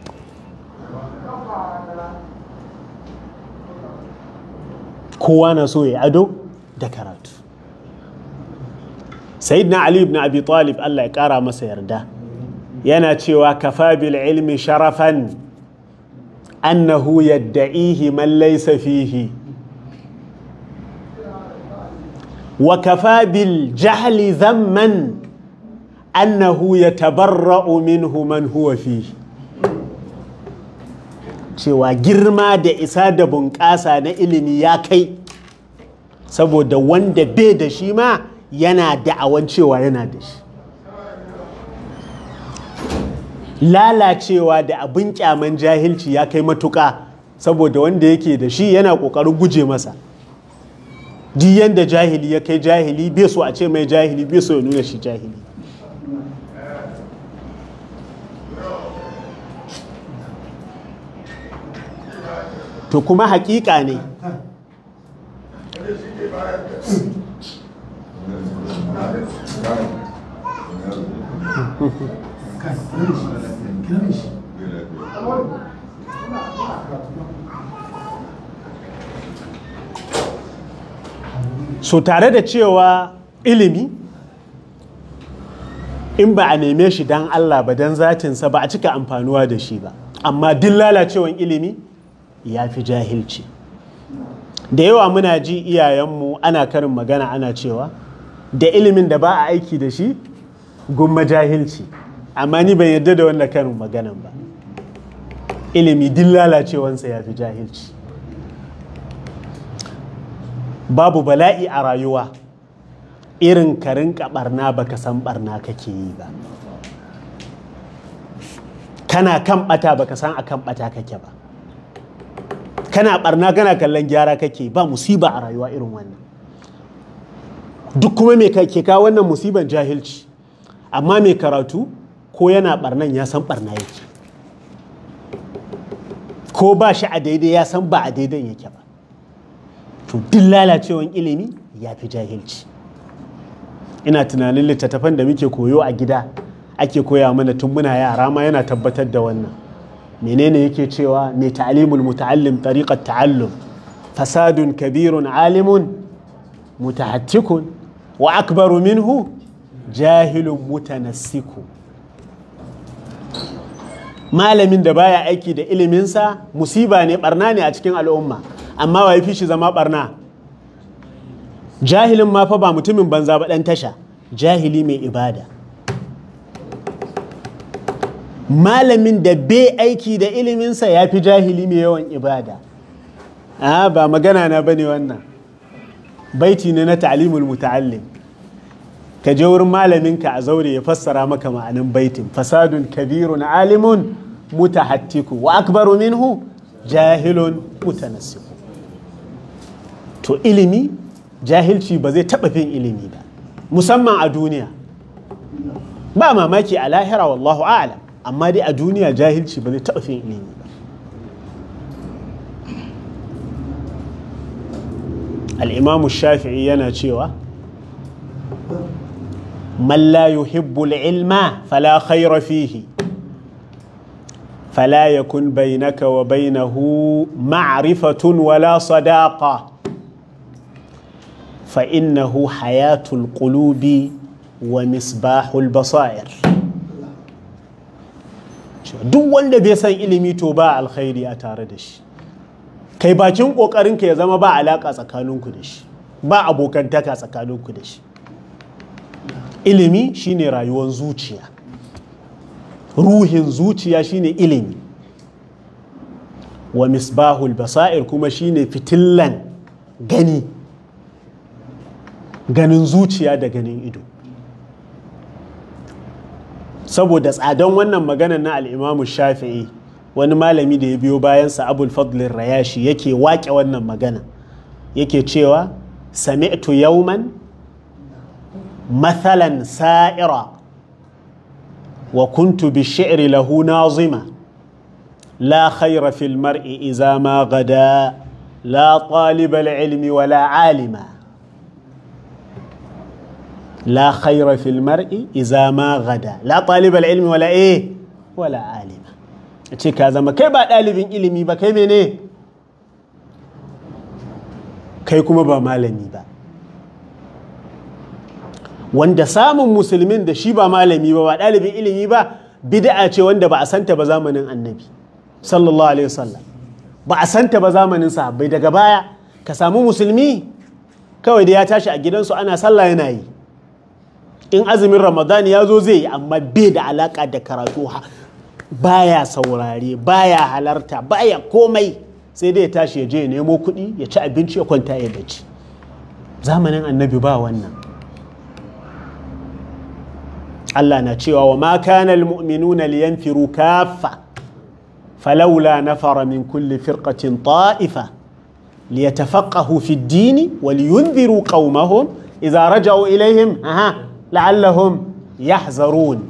Kowa na so ya yi ado da karatu. Sayyidina Ali ibn Abi Talib, Allah ya ƙara masa yarda, yana cewa kafa bil ilmi sharafan annahu yadda'ihi man laysa fihi wa kafa bil jahli dhamman annahu yatabarra'u minhu man huwa fihi. Cewa girma da isa da bunƙasa na ilimi ya kai saboda wanda bai da shi ma yana da'awan cewa yana da shi. Lalacewa da abin kyaman jahilci ya kai matuƙa saboda wanda yake da shi yana ƙoƙarin guje masa. Duk yanda jahili ya kai jahili, bai so a ce mai jahili, bai so ya nuna shi jahili. To kuma haƙiƙa ne so tare da cewa ilimi in ba a neme shi don Allah ba, don zatinsa ba a cika amfanuwa da shi ba, amma duk lalacewan ilimi ya fi jahilci. Da yawa muna ji iyayenmu ana karin magana ana cewa da ilimin da ba a aiki da shi gumma jahilci, amma ni ban yarda da wannan karin maganan ba. Ilimi duk lalacewansa ya fi jahilci. Babu bala'i a rayuwa irin ka rinka barna baka san barna kake yi ba, kana kan bata baka san akan bata kake ba, kana barna kana kallon gyara kake. Ba musiba a rayuwa irin wannan. Duk kuma me ke kawo wannan musiban? Jahilci. Amma mai karatu ko yana barnan ya san barna yake, ko ba shi a daidai ya san ba a daidan yake ba. To duk lalacewan ilimi ya fi jahilci. Ina tunanin littattafan da muke koyo a gida ake koya mana tun muna yara ma yana tabbatar da wannan. Menene yake cewa mai ta'alimul muta'allim tariqat ta'allum fasadun kabirun alimun mutahattikun wa akbaru minhu jahilun mutanassiku. Malamin da baya aiki da iliminsa musiba ne, barna ne a cikin al'umma, amma wa fi shi zama barna? Jahilin ma fa ba mutumin banza ba, ɗan tasha, jahili mai ibada. Malamin da bai aiki da iliminsa ya fi jahili mai yawan ibada. Ah, ba magana na bane wannan, baiti ne na ta'limul muta'allim. Ka je wurin malaminka a zaure ya fassara maka ma'anin baitin. Fasadun kabirun alimun mutahattiku wa akbaru minhu jahilun mutanassiku. To ilimi jahilci ba zai taɓa fin ilimi ba, musamman a duniya. Ba mamaki a lahira wallahu a'lam, amma dai a duniya jahilci ba zai taɓa fin ilimi ba. al'imamu shafi'i yana cewa man la yuhibbul ilma fala khayra fihi fala yakun bainaka wa bainahu ma'rifatun wala sadaqa fa innahu hayatul qulubi wa misbahul basair. Duk wanda bai san ilimi to ba alkhairi a tare da shi. Kai bakin ƙoƙarinka ya zama ba alaƙa tsakaninku da shi, ba abokantaka tsakaninku da shi. Ilimi shine rayuwar zuciya, ruhin zuciya shine ilimi. Wa misbahul basair kuma shine fitillan gani, ganin zuciya da ganin ido. Saboda tsadan wannan maganar na al'imamu Shafi'i, wani malami da ya biyo bayansa Abul Fadlin Rayashi yake waƙe wannan magana, yake cewa sami'tu yawman mathalan sa'ira wa kuntu bi shi'ri lahu nazima la khayra fil mar'i iza ma gada la talibal ilmi wala alima. لا خير في المرء إذا ما غدا لا طالب العلم ولا إيه ولا عالم. ce ka zama kai ba ɗalibin ilimi ba, kai mene, kai kuma ba malami ba. Wanda samun musulmin da shi ba malami ba, ba ɗalibin ilimi ba, bid'a ce wanda ba a santa ba zamanin annabi sallallahu alaihi wasallam, ba a santa ba zamanin sahabbai. Daga baya ka samu musulmi kawai da ya tashi a gidansu ana sallah yana yi, in azumin ramadan ya zo zai yi, amma bai da alaka da karatu, baya saurare, baya halarta, baya komai, sai dai ya tashi ya je ya nemo kuɗi, ya ci abinci, ya kwanta ya bacci. Zamanin annabi ba wannan. Allah na cewa wa ma kana almu'minuna liyanfiru kaffa falawla nafara min kulli firqatin ta'ifa liyatafaqahu fi ad-din wa liyunziru qaumahum idza raja'u ilayhim aha la'allahum yahzarun.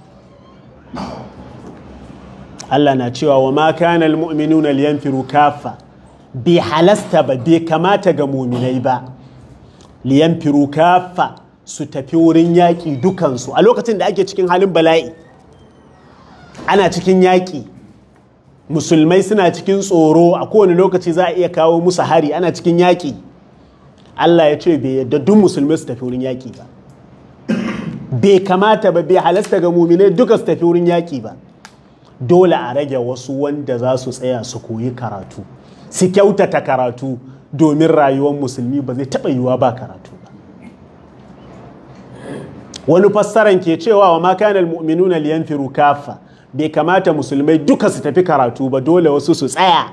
Allah na cewa wa ma kana almu'minuna liyanfiru kaffa, bi halasta ba, bai kamata ga mu'minai ba liyanfiru kaffa su tafi wurin yaƙi dukansu a lokacin da ake cikin halin bala'i, ana cikin yaƙi, musulmai suna cikin tsoro, a kowane lokaci za a iya kawo musu hari, ana cikin yaƙi. Allah ya ce bai yadda duk musulmai su tafi wurin yaƙi ba, bai kamata ba, bai halasta ga muminai duka su tafi wurin yaƙi ba. Dole a rage wasu wanda za su tsaya su koyi karatu, su kyautata karatu, domin rayuwar musulmi ba zai taɓa yiwuwa ba karatu ba. Wani fassaran ke cewa wa ma kana almu'minuna liyanfiru kaffa, bai kamata musulmai duka su tafi karatu ba, dole wasu su tsaya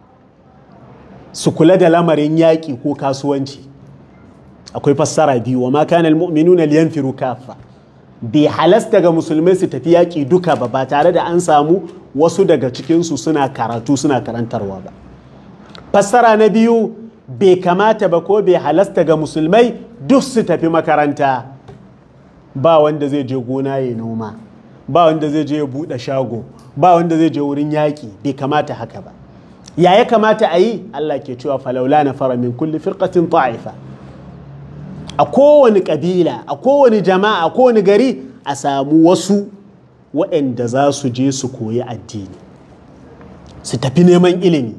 su kula da lamarin yaƙi ko kasuwanci. Akwai fassara biyu, wa ma kana almu'minuna liyanfiru kaffa, bai halasta ga musulmai su tafi yaƙi duka ba, ba tare da an samu wasu daga cikinsu suna karatu suna karantarwa ba. Fassara na biyu, bai kamata ba ko bai halasta ga musulmai duk su tafi makaranta, ba wanda zai je gona ya noma, ba wanda zai je ya buɗe shago, ba wanda zai je wurin yaƙi, bai kamata haka ba. Ya ya kamata a yi? Allah ke cewa falaula na fara min kulli firqatin ta'ifa. A kowane ƙabila, a kowane jama'a, a kowane gari a samu wasu waɗanda za su je su koyi addini, su tafi neman ilimi,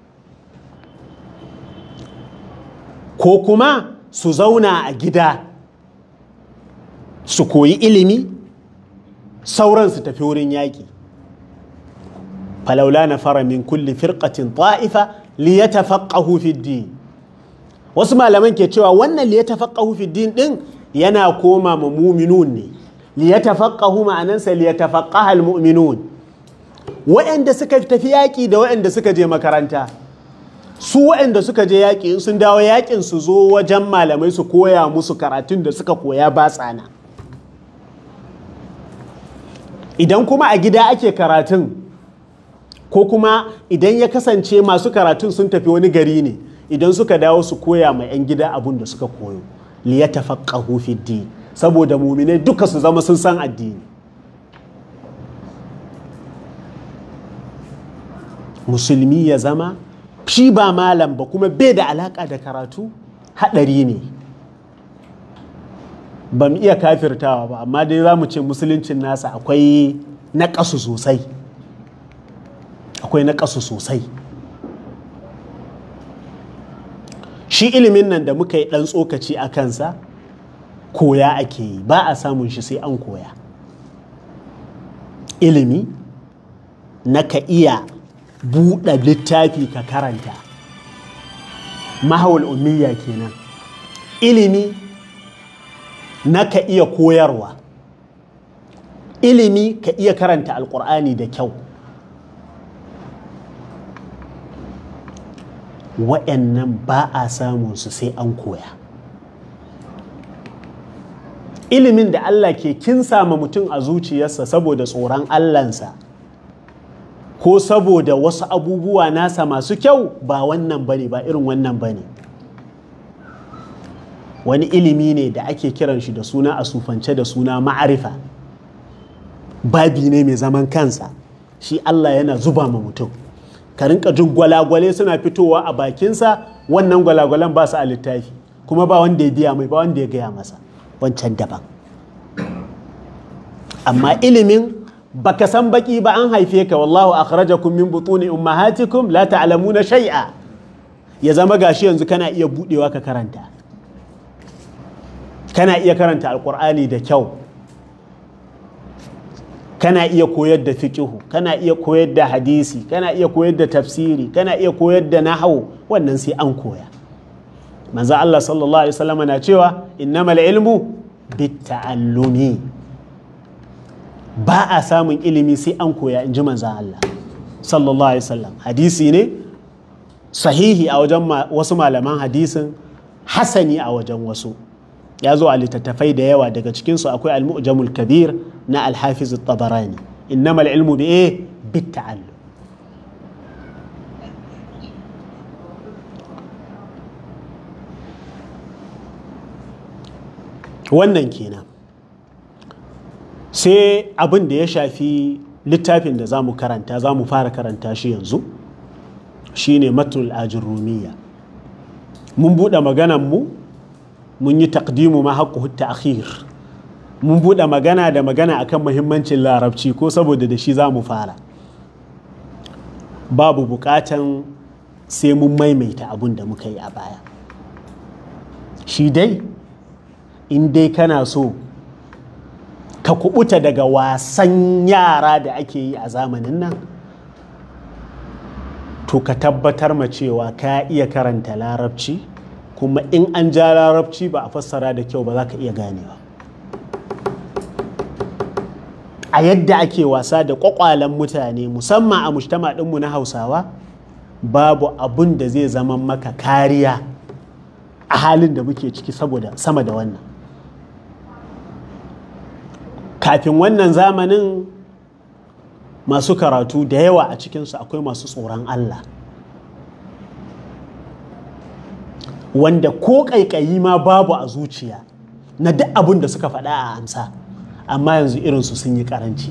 ko kuma su zauna a gida su koyi ilimi, sauran su tafi wurin yaƙi. Falaula na fara min kulli firqatin ta'ifa liyatafaqahu fi din. Wasu malaman ke cewa wannan liyatafaqahu fi din din yana koma ma mu'minun ne. Liyatafaqahu ma'anansa liyatafaqaha almu'minun, waɗanda suka tafi yaƙi da waɗanda suka je makaranta. Su waɗanda suka je yaƙi in sun dawo yaƙin su zo wajen malamai su koya musu karatun da suka koya ba tsana. Idan kuma a gida ake karatun, ko kuma idan ya kasance masu karatun sun tafi wani gari ne, idan suka dawo su koya ma 'yan gida abin da suka koyo liyatafaqahu fi din, saboda muminai duka su zama sun san addini. Musulmi ya zama shi ba malam ba kuma bai da alaka da karatu, haɗari ne. Ba mu iya kafirtawa ba, amma dai za mu ce musuluncin nasa akwai naƙasu sosai, akwai naƙasu sosai. Shi ilimin nan da muka yi ɗan tsokaci a kansa koya ake yi, ba a samun shi sai an koya. Ilimi na ka iya buɗe littafi ka karanta, mahawul ummiya kenan. Ilimi na ka iya koyarwa, ilimi ka iya karanta alƙur'ani da kyau. Wa'annan ba a samun su sai an koya. Ilimin da Allah ke kinsa ma mutum a zuciyarsa saboda tsoron Allahnsa ko saboda wasu abubuwa nasa masu kyau, ba wannan bane, ba irin wannan bane. Wani ilimi ne da ake kiran shi da suna a sufance da suna ma'arifa, babi ne mai zaman kansa, shi Allah yana zuba ma mutum. Ka rinka jin gwalagwale suna fitowa a bakinsa, wannan gwalagwalen ba su a littafi, kuma ba wanda ya biya mai, ba wanda ya gaya masa, wancan daban. Amma ilimin baka san baki ba, an haife ka, wallahu akhrajakum min butuni ummahatikum la ta'lamuna shay'a, ya zama gashi yanzu kana iya budewa ka karanta, kana iya karanta alqur'ani da kyau, kana iya koyar da fiqhu, kana iya koyar da hadisi, kana iya koyar da tafsiri, kana iya koyar da nahwu, wannan sai an koya. Manzo Allah sallallahu alaihi wasallam na cewa innamal ilmu bitta'allumi, ba a samun ilimi sai an koya, inji manzo Allah sallallahu alaihi wasallam. Hadisi ne sahihi a wajen wasu malaman hadisin, hasani a wajen wasu. Ya zo a littattafai da yawa, daga cikinsu akwai al-mu'jamul kabir na al-hafiz at-tabarani. Innamal ilmu bi eh bitta'allum. Wannan kenan. Sai abin da ya shafi littafin da za mu karanta, za mu fara karanta shi yanzu, shine matul ajurrumiya. Mun buɗe maganan mu, mun yi taqdimu ma haƙƙu ta'khir, mun buɗe magana da magana akan muhimmancin larabci, ko saboda da shi za mu fara, babu buƙatan sai mun maimaita abin da muka yi a baya. Shi dai in dai kana so ka kubuta daga wasan yara da ake yi a zamanin nan, to ka tabbatar ma cewa ka iya karanta larabci, kuma in an ja larabci ba a fassara da kyau ba za ka iya ganewa. A yadda ake wasa da kwakwalen mutane, musamman a mujtama ɗinmu na Hausawa, babu abun da zai zama maka kariya a halin da muke ciki saboda sama da wannan. Kafin wannan zamanin masu karatu da yawa a cikinsu akwai masu tsoron Allah, wanda ko ƙaiƙayi ma babu a zuciya na duk abin da suka faɗa a amsa, amma yanzu irinsu sun yi ƙaranci,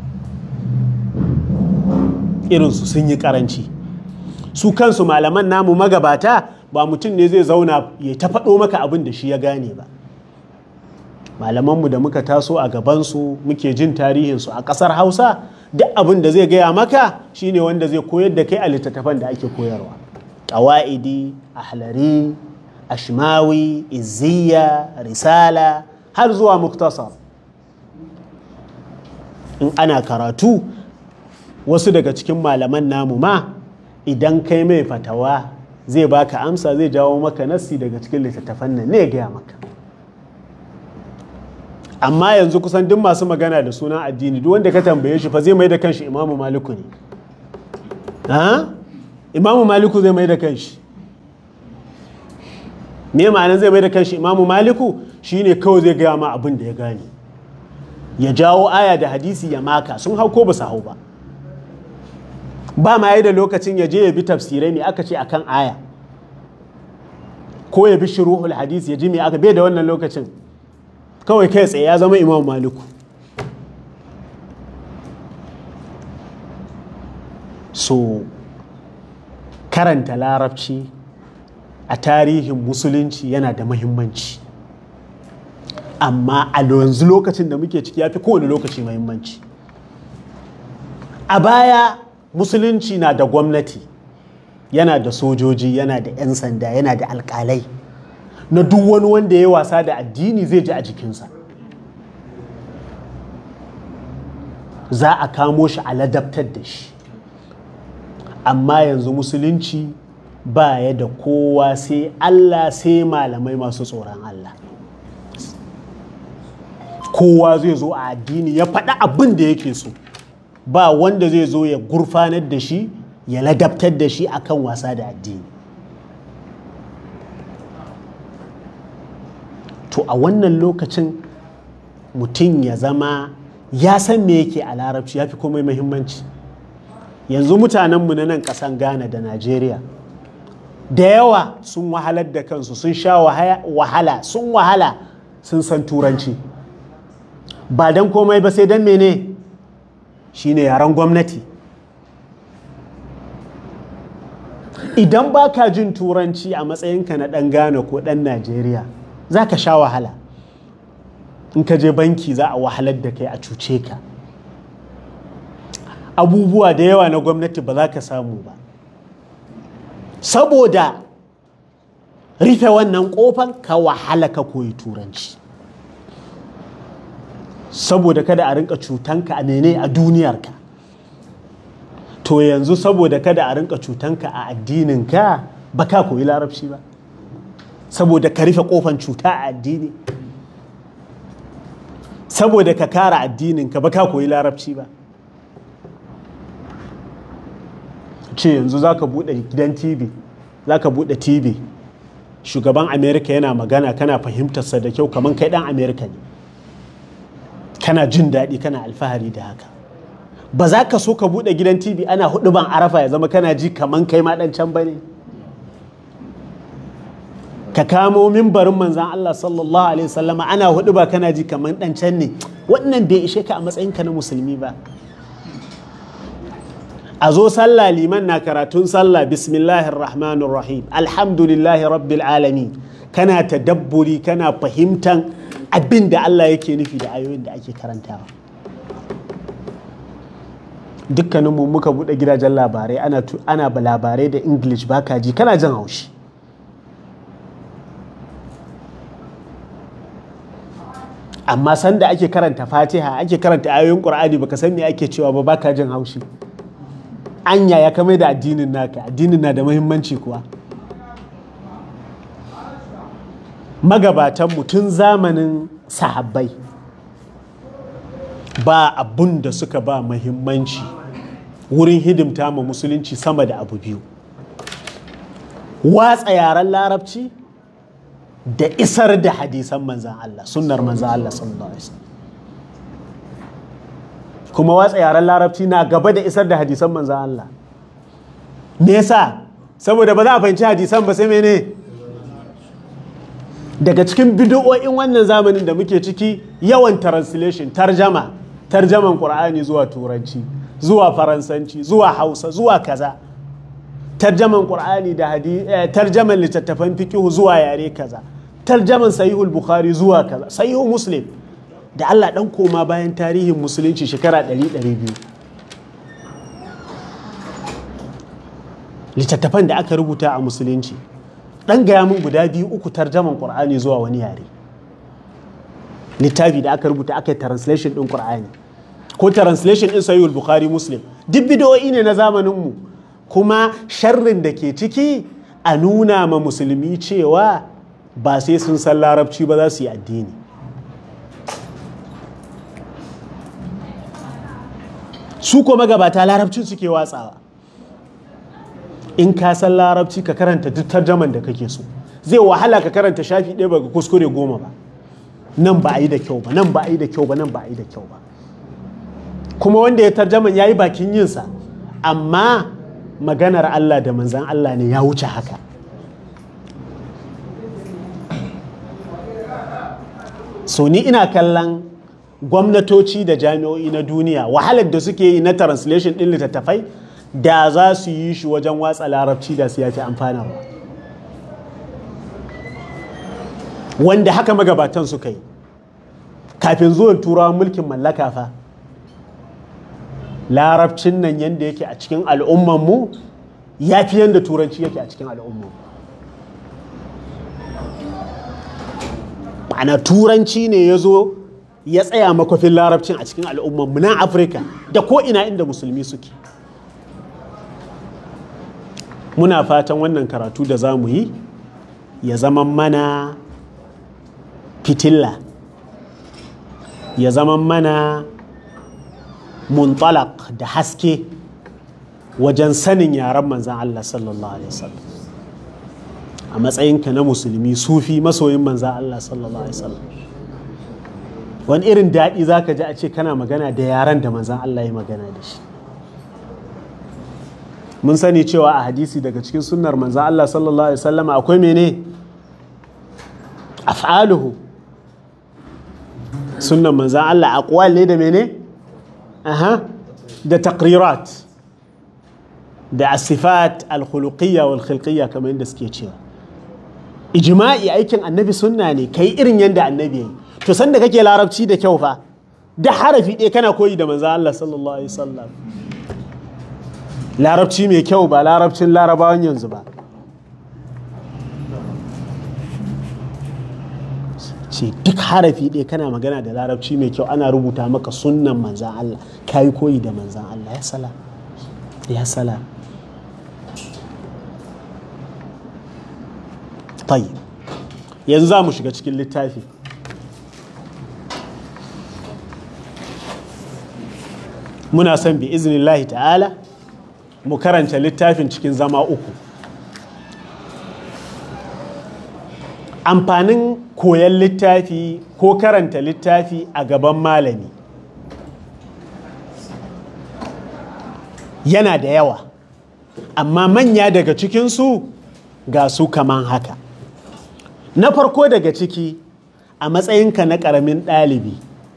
irinsu sun yi ƙaranci. Su kansu malaman namu magabata ba mutum ne zai zauna ya ta faɗo maka abin da shi ya gane ba. Malamanmu da muka taso a gabansu muke jin tarihinsu a ƙasar Hausa, duk abin da zai gaya maka shine wanda zai koyar da kai a littattafan da ake koyarwa. Ƙawa'idi, ahlari, ashmawi, izziya, risala, har zuwa muktasar. In ana karatu, wasu daga cikin malaman namu ma idan kai mai fatawa zai baka amsa, zai jawo maka nassi daga cikin littattafan nan ne ya gaya maka. Amma yanzu kusan duk masu magana da sunan addini, duk wanda ka tambaye shi fa zai mai da kanshi Imamu Maliku ne. Ha? Imamu Maliku zai mai da kanshi. Me ma'anar zai mai da kanshi Imamu Maliku? Shine kawai zai gaya ma abin da ya gane, ya jawo aya da hadisi ya maka, sun hau ko ba su hau ba. Ba ma yi da lokacin ya je ya bi tafsirai ne aka ce akan aya. ko ya bi shuruhul hadisi ya ji me aka bai da wannan lokacin, kawai kai tsaye ya zama imam maliku. So karanta larabci a tarihin musulunci yana da mahimmanci, amma a yanzu lokacin da muke ciki ya fi kowane lokaci mahimmanci. A baya musulunci na da gwamnati, yana da sojoji, yana da 'yan sanda, yana da alkalai, na duk wani wanda ya yi wasa da addini zai ji a jikinsa, za a kamo shi a ladabtar da shi. Amma yanzu musulunci ba ya da kowa sai Allah, sai malamai masu tsoron Allah. Kowa zai zo a addini ya faɗi abin da yake so, ba wanda zai zo ya gurfanar da shi ya ladabtar da shi akan wasa da addini. To a wannan lokacin mutum ya zama ya san me yake a larabci ya fi komai muhimmanci. Yanzu mutanenmu na nan ƙasan Ghana da Najeriya da yawa sun wahalar da kansu, sun sha wahala, sun wahala sun san turanci, ba don komai ba sai don mene? Shine yaren gwamnati. Idan ba ka jin turanci a matsayinka na ɗan Ghana ko ɗan Najeriya, za ka sha wahala. In ka je banki za a wahalar da kai, a cuce ka. Abubuwa da yawa na gwamnati ba za ka samu ba, saboda rufe wannan kofan ka wahala ka koyi turanci, saboda kada a rinka cutanka a mene a duniyarka. To yanzu saboda kada a rinka cutanka a addininka ba ka koyi larabci ba, saboda ka rufe kofan cuta a addini, saboda ka kara addininka ba ka koyi larabci ba. Ce yanzu za ka buɗe gidan T V, za ka buɗe T V, shugaban Amerika yana magana kana fahimtarsa da kyau kamar kai ɗan Amerika ne, kana jin daɗi, kana alfahari da haka. Ba za ka so ka buɗe gidan T V ana hudu ban arafa ya zama kana ji kamar kai ma ɗan can ba ne. Ka kamo mimbarin manzan Allah sallallahu alaihi wasallama ana hudu ba kana ji kamar ɗan can ne. Wannan bai ishe ka a matsayinka na musulmi ba. A zo sallah liman na karatun sallah bismillahir rahmanir rahim alhamdulillahi rabbil alamin, kana tadabburi, kana fahimtan abin da Allah yake nufi da ayoyin da ake karantawa. Dukkaninmu muka buɗe gidajen labarai ana ana ba labarai da English baka ji, kana jin haushi. Amma sanda ake karanta Fatiha, ake karanta ayoyin Qur'ani, baka san me ake cewa ba, baka jin haushi. Anya ya kamar da addinin naka, addinin na da muhimmanci kuwa. Magabatanmu tun zamanin sahabbai ba abun da suka ba muhimmanci wurin hidimta ma musulunci sama da abu biyu: watsa yaren larabci da isar da hadisan manzan Allah, sunnar manzan Allah sallallahu alaihi wasallam. Kuma watsa yaren larabci na gaba da isar da hadisan manzan Allah. Me yasa? Saboda ba za a fahimci hadisan ba sai mene? Daga cikin bid'o'in wannan zamanin da muke ciki, yawan translation, tarjama, tarjaman Qur'ani zuwa Turanci, zuwa Faransanci, zuwa Hausa, zuwa kaza. Tarjaman Qur'ani da hadisi, eh, tarjaman littattafan fiqh zuwa yare kaza. Tarjaman Sahihul Bukhari zuwa kaza, Sahihul Muslim. Da Allah ɗan koma bayan tarihin musulunci shekara ɗari ɗari biyu. Littattafan da aka rubuta a musulunci, ɗan gaya mun guda biyu uku tarjaman ƙur'ani zuwa wani yare. Littafi da aka rubuta aka yi translation ɗin ƙur'ani, ko translation ɗin Sahihul Bukhari Muslim, duk bidiyoyi ne na zamaninmu. Kuma sharrin da ke ciki a nuna ma musulmi cewa ba sai sun san larabci ba za su yi addini. Su ko magabata larabcin suke watsawa. In ka san larabci ka karanta duk tarjaman da kake so. Zai wahala ka karanta shafi ɗaya ba ga kuskure goma ba. Nan ba a yi da kyau ba, nan ba a yi da kyau ba, nan ba a yi da kyau ba. Kuma wanda ya tarjaman ya yi bakin yinsa, amma maganar Allah da manzan Allah ne ya wuce haka. so ni ina kallon gwamnatoci da jami'o'i na duniya wahalar da suke yi na translation ɗin littattafai da za su yi shi wajen watsa larabci da su yafi amfanarwa, wanda haka magabatan suka yi kafin zuwan turawan mulkin mallaka fa. Larabcin nan yadda yake a cikin al'ummanmu ya fi yadda turanci yake a cikin al'ummanmu. ma'ana turanci ne ya zo ya tsaya makwafin larabcin a cikin al'ummanmu na Afirka da ko'ina inda musulmi suke. Muna fatan wannan karatu da za mu yi ya zama mana fitilla, ya zama mana muntalaq da haske wajen sanin yaren manzan Allah sallallahu alaihi wasallam a matsayinka na musulmi sufi masoyin manzan Allah sallallahu alaihi wasallam. Wani irin daɗi za ka ji a ce kana magana da yaren da manzan Allah ya magana da shi. Mun sani cewa a hadisi daga cikin sunnar manzan Allah sallallahu alaihi wasallam akwai mene? Af'aluhu. Sunnan manzan Allah aqwal ne da mene? Aha, da taqrirat da asifat al-khuluqiyya wal khilqiyya kamar yadda suke cewa. Ijma'i aikin annabi sunna ne, kai irin yadda annabi yayi. To sanda kake larabci da kyau fa, da harafi ɗaya kana koyi da manzan Allah sallallahu alaihi wasallam. Larabci mai kyau ba larabcin larabawan yanzu ba. Ce duk harafi ɗaya kana magana da larabci mai kyau ana rubuta maka sunnan manzan Allah, ka yi koyi da manzan Allah. Ya sala, ya sala. tayi yanzu za mu shiga cikin littafi. Muna son bi iznillahi ta'ala mu karanta littafin cikin zama uku. Amfanin koyon littafi ko karanta littafi a gaban malami yana da yawa, amma manya daga cikinsu ga su kaman haka. Na farko daga ciki, a matsayinka na ƙaramin ɗalibi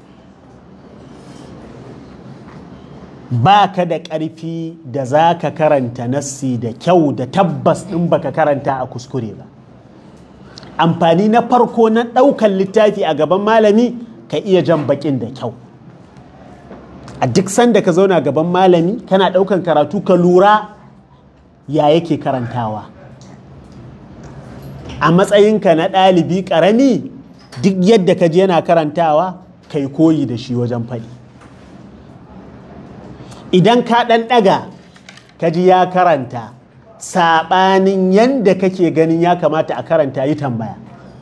ba ka da ƙarfi da za ka karanta nassi da kyau da tabbas ɗin baka karanta a kuskure ba. Amfani na farko na ɗaukan littafi a gaban malami ka iya jan baƙin da kyau. A duk sanda ka zauna gaban malami kana ɗaukan karatu ka lura ya yake karantawa. A matsayinka na ɗalibi ƙarami duk yadda ka je yana karantawa kai koyi da shi wajen faɗi. Idan ka ɗan ɗaga ka ji ya karanta saɓanin yadda kake ganin ya kamata a karanta yi tambaya.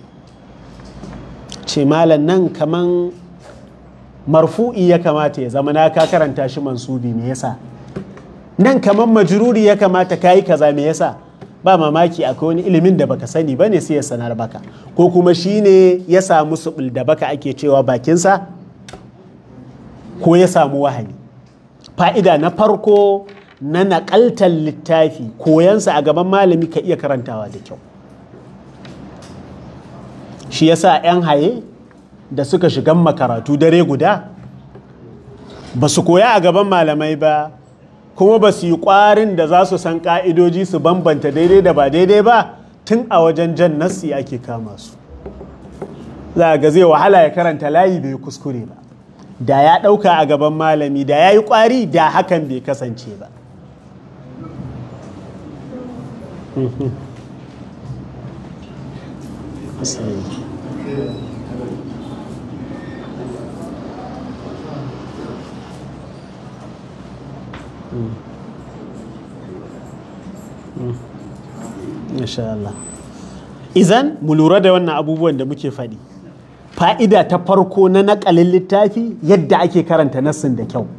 Ce malam nan kaman marfu'i ya kamata ya zama na ka karanta shi mansubi me yasa? Nan kaman majruri ya kamata ka yi kaza me yasa? Ba mamaki akwai wani ilimin da baka sani bane sai ya sanar baka, ko kuma shine ya samu subul da baka ake cewa bakinsa, ko ya samu wahayi. Fa'ida na farko na naƙaltar littafi koyansa a gaban malami ka iya karantawa da kyau. Shi yasa 'yan haye da suka shigan makaratu dare guda ba su koya a gaban malamai ba, kuma ba su yi ƙwarin da za su san ƙa'idoji su bambanta daidai da ba daidai ba, tun a wajen jan nassi ake kama su. Za ga zai wahala ya karanta layi bai kuskure ba, da ya ɗauka a gaban malami da ya yi ƙwari da hakan bai kasance ba. Insha Allah. Izan mu lura da wannan abubuwan da muke faɗi. Fa'ida ta farko na naƙalin littafi yadda ake karanta nassin da kyau.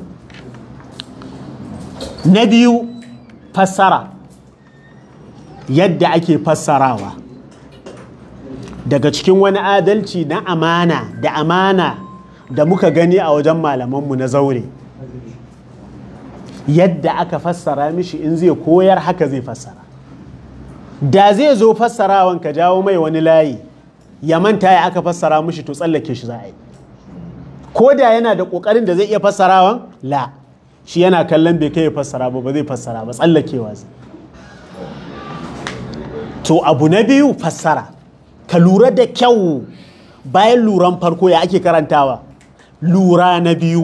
Na biyu, fassara. Yadda ake fassarawa. Daga cikin wani adalci na amana da amana da muka gani a wajen malamanmu na zaure. Yadda aka fassara mishi in zai koyar haka zai fassara. Da zai zo fassarawan ka jawo mai wani layi ya manta ya aka fassara mushi to tsallake shi za a yi. Ko da yana da ƙoƙarin da zai iya fassarawan la, shi yana kallon bai kai ya fassara ba ba zai fassara ba, tsallakewa zai. To abu na biyu fassara, ka lura da kyau bayan luran farko ya ake karantawa, lura na biyu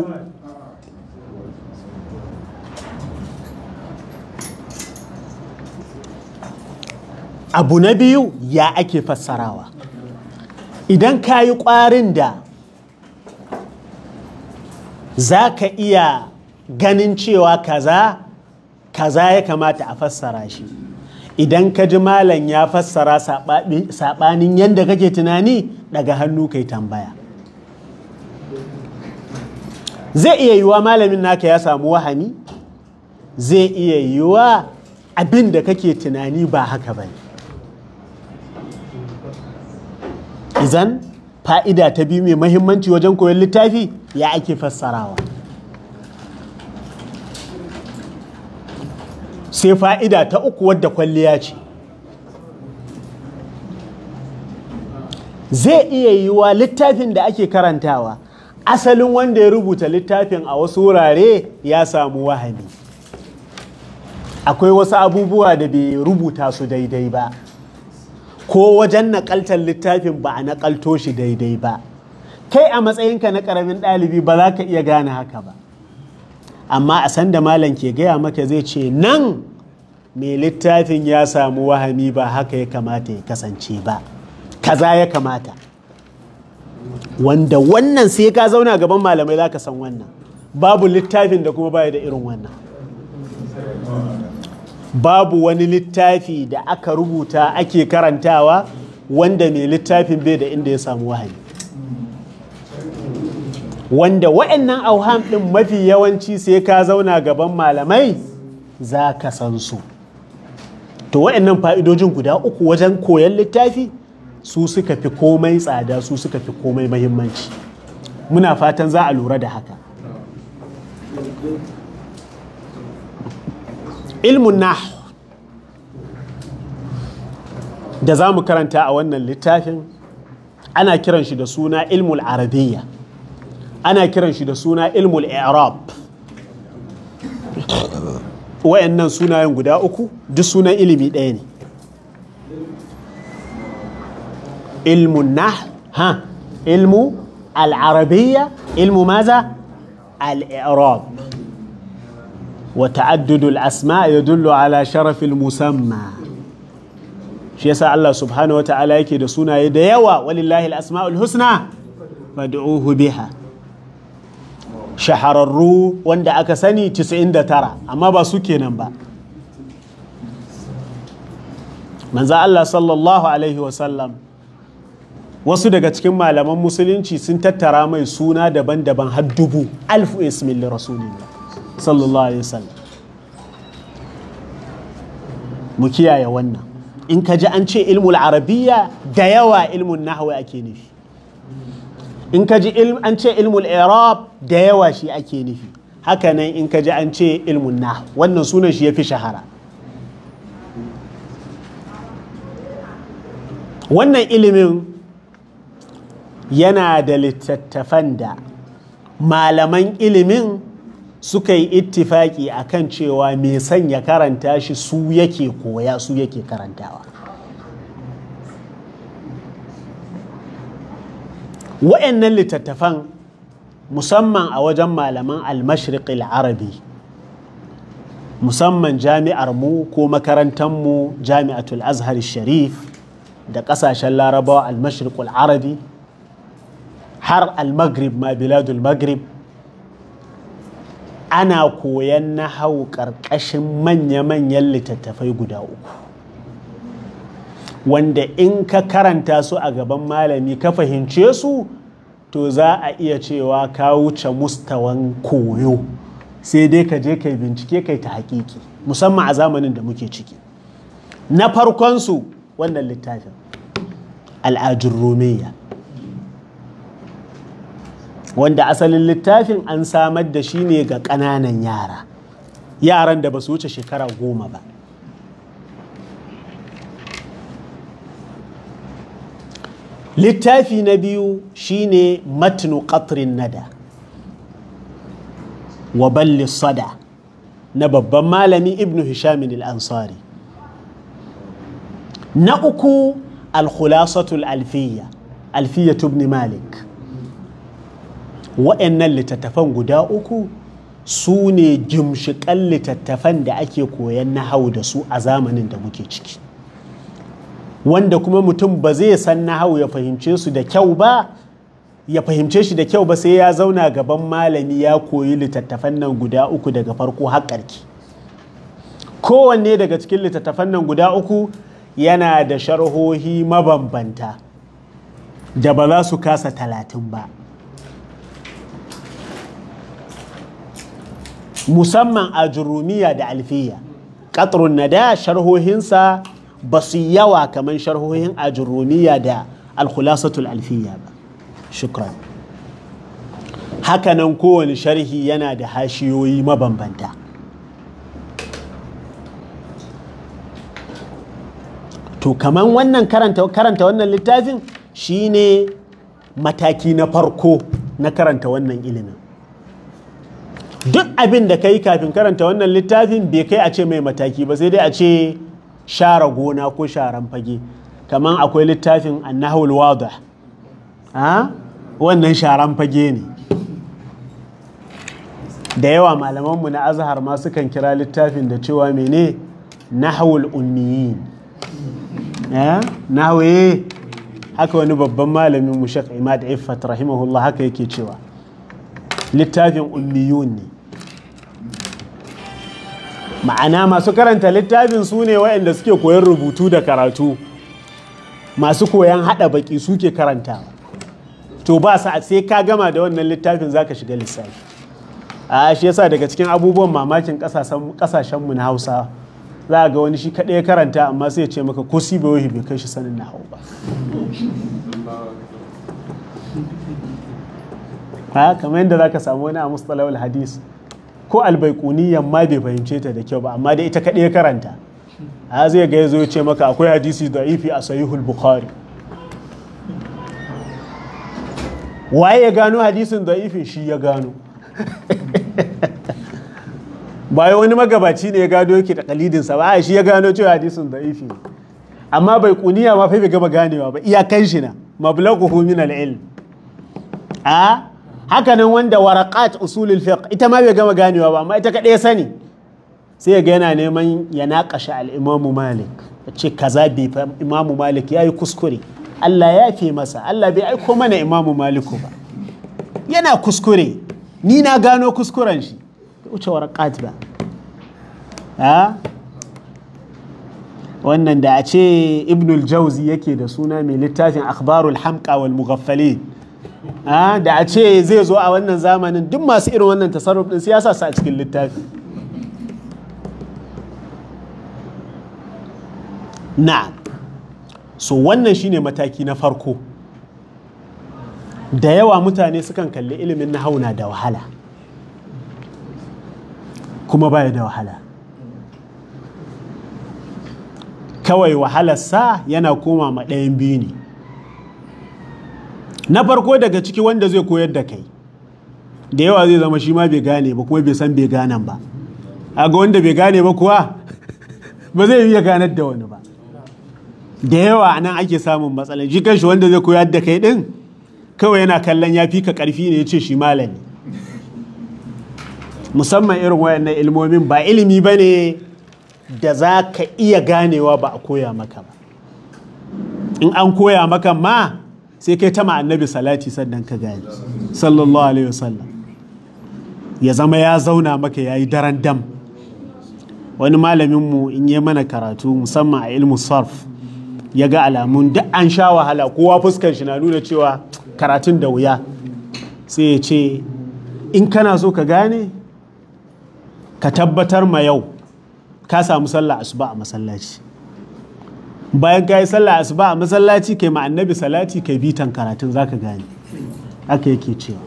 abu na biyu ya ake fassarawa. Idan ka yi ƙwarin da za ka iya ganin cewa kaza kaza ya kamata a fassara shi, idan ka ji malam ya fassara saɓanin yadda kake tunani, daga hannu kai tambaya. Zai iya yiwa malamin naka ya samu wahami, zai iya yiwa abin da kake tunani ba haka ba ne. Izan fa'ida ta biyu mai mahimmanci wajen koyon littafi ya ake fassarawa. Sai fa'ida ta uku wadda kwalliya ce. Zai iya yiwa littafin da ake karantawa, asalin wanda ya rubuta littafin a wasu wurare ya samu wahami. Akwai wasu abubuwa da bai rubuta su daidai ba, ko wajen naƙaltar littafin ba a naƙalto shi daidai ba. Kai a matsayinka na ƙaramin ɗalibi ba za ka iya gane haka ba, amma a sanda malam ke gaya maka zai ce nan mai littafin ya samu wahami, ba haka ya kamata ya kasance ba, kaza ya kamata. Wanda wannan sai ka zauna gaban malamai za ka san wannan. Babu littafin da kuma baya da irin wannan. Babu wani littafi da aka rubuta ake karantawa wanda mai littafin bai da inda ya samu wahami. Wanda wa'annan auham ɗin mafi yawanci sai ka zauna gaban malamai za ka san su. To wa'annan fa'idojin guda uku wajen koyon littafi su suka fi komai tsada, su suka fi komai mahimmanci. Muna fatan za a lura da haka. Ilmun nahw da za mu karanta a wannan littafin ana kiran shi da suna ilmul arabiyya, ana kiran shi da suna ilmul i'rab. Wayannan sunayen guda uku duk sunan ilimi ɗaya ne. Ilmun nahw, ha, ilmu al-arabiyya, ilmu maza al-i'rab. وتعدد الأسماء يدل على شرف المسمى. shi yasa Allah subhanahu wata'ala yake da sunaye da yawa, walillahi al-asma'ul husna fad'uhu biha. Shahararru wanda aka sani tisa'in da tara, amma ba su kenan ba. Manzo Allah sallallahu alaihi wasallam, wasu daga cikin malaman musulunci sun tattara mai suna daban-daban har dubu, alfu ismin li rasulillah sallallahu alaihi wasallam. Mu kiyaye wannan. In ka ji an ce ilmul arabiyya, da yawa ilmun nahwi ake nufi. In ka ji an ce ilmul i'rab, da yawa shi ake nufi. Haka nan in ka ji an ce ilmun nahw, wannan sunan shi yafi shahara. Wannan ilimin yana da littattafan da malaman ilimin suka yi ittifaki a kan cewa mai son ya karanta shi su yake koya, su yake karantawa. Wa'annan littattafan musamman a wajen malaman al-mashriq al-arabi, musamman jami'ar mu ko makarantar mu jami'atul azhar sharif da kasashen larabawa al-mashriq al-arabi har al-maghrib ma biladul maghrib, ana koyan nahau ƙarƙashin manya-manyan littattafai guda uku, wanda in ka karanta su a gaban malami ka fahimce su, to za a iya cewa ka wuce mustawan koyo, sai dai ka je kai bincike kai ta hakiki, musamman a zamanin da muke ciki. Na farkonsu wannan littafin al-ajurrumiyya, wanda asalin littafin an samar da shi ne ga ƙananan yara, yaran da ba su wuce shekara goma ba. littafi na biyu shine matnu qatrin nada wa balli sada na babban malami ibnu hishamin al-ansari. na uku al-khulasatul alfiya alfiya ibn malik. wa'annan littattafan guda uku su ne gimshiƙan littattafan da ake koyan nahau da su a zamanin da muke ciki, wanda kuma mutum ba zai san nahau ya fahimce su da kyau ba ya fahimce shi da kyau ba sai ya zauna gaban malami ya koyi littattafan nan guda uku daga farko har ƙarki. Kowanne daga cikin littattafan nan guda uku yana da sharhohi mabambanta da ba za su kasa talatin ba, musamman a jurumiya da alfiya. Qatrun nada sharhohinsa ba su yawa kamar sharhohin a jurumiya da alkhulasatul alfiya ba. Shukran. Hakanan kowane sharhi yana da hashiyoyi mabambanta. To kaman wannan karanta karanta wannan littafin shine mataki na farko na karanta wannan ilimin. Duk abin da ka yi kafin karanta wannan littafin bai kai a ce mai mataki ba, sai dai a ce share gona ko sharan fage. Kaman akwai littafin annahul wadih, ha wannan sharan fage ne. Da yawa malamanmu na azhar ma sukan kira littafin da cewa mene nahwul ummiyin. eh nahwe haka wani babban malamin mu Sheikh Imad Iffat rahimahullah haka yake cewa littafin ummiyun ne. Ma'ana masu karanta littafin su ne waɗanda suke koyon rubutu da karatu, masu koyon haɗa baki suke karantawa. To ba sa sai ka gama da wannan littafin zaka shiga lissafi. A shi yasa daga cikin abubuwan mamakin kasashenmu na Hausa za ga wani shi kaɗai ya karanta amma sai ya ce maka ko si bai bai kai shi sanin nahawu ba. Ha kamar yadda za ka samu wani a mustalahul hadis ko albaikuniyan ma bai fahimce ta da kyau ba amma dai ita kaɗai ya karanta. Ha zai ga ya zo ya ce maka akwai hadisi da'ifi a sahihul bukhari. Waye ya gano hadisin da'ifin? Shi ya gano. Ba wani magabaci ne ya gado yake da kalidinsa ba, shi ya gano cewa hadisin da'ifi ne. Amma bai kuniya ma fa bai gaba ganewa ba, iyakan shi na mablaghuhu min al-ilm. A haka nan wanda waraqat usulul fiqh ita ma bai gama ganewa ba amma ita kadai ya sani, sai ya ga yana neman ya naƙasha al-Imam Malik, ce kaza bai fa Imam Malik yayi kuskure, Allah ya fi masa, Allah bai aiko mana Imam Maliku ba, yana kuskure, ni na gano kuskuren shi, wuce waraqat ba. Ha wannan da a ce Ibnul Jauzi yake da suna mai littafin akhbarul hamqa wal mughaffalin, ha da a ce zai zo a wannan zamanin duk masu irin wannan tasarruf din siyasa su a cikin littafi. Na so wannan shine mataki na farko. Da yawa mutane sukan kalli ilimin nahwu na da wahala, kuma baya da wahala. Kawai wahalarsa yana koma ma ɗayan biyu ne. Na farko daga ciki wanda zai koyar da kai, da yawa zai zama shi ma bai gane ba kuma bai san bai ganan ba. A ga wanda bai gane ba kuwa ba zai iya ganar da wani ba. Da yawa nan ake samun matsalar shi kanshi wanda zai koyar da kai din kawai yana kallon ya fi ka ƙarfi ne ya ce shi malami. Musamman irin wayannan ilmomin ba ilimi ba ne da za ka iya ganewa ba a koya maka ba. In an koya maka ma sai kai ta annabi salati sannan ka gane sallallahu alaihi wasallam, ya zama ya zauna maka ya yi daren dam. Wani malaminmu in yi mana karatu musamman a ilmu sarf ya ga alamun duk an sha wahala, kowa fuskar shi na nuna cewa karatun da wuya, sai ya ce in kana so ka gane ka tabbatar ma yau ka samu sallah asuba a masallaci, bayan ka yi sallah asuba a masallaci kai ma annabi salati kai bitan karatun zaka gane. Haka yake cewa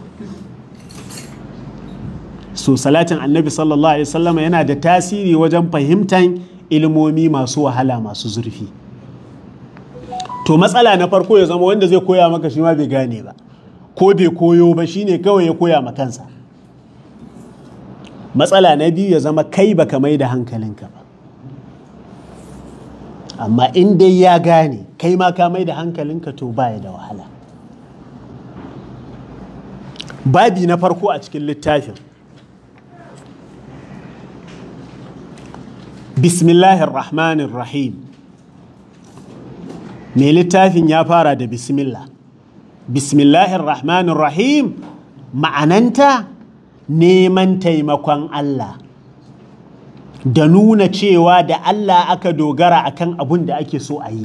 so salatin annabi sallallahu alaihi wasallam yana da tasiri wajen fahimtar ilmomi masu wahala masu zurfi. to matsala na farko ya zama wanda zai koya maka shi ma bai gane ba ko bai koyo ba shine kawai ya koya ma kansa. Matsala na biyu ya zama kai baka mai da hankalinka ba, amma in dai ya gane kai ma ka mai da hankalinka to baya da wahala. Babi na farko a cikin littafin, bismillahir rahmanir rahim. Mai littafin ya fara da bismillah. Bismillahir rahmanir rahim ma'ananta neman taimakon Allah da nuna cewa da Allah aka dogara akan abun da ake so a yi.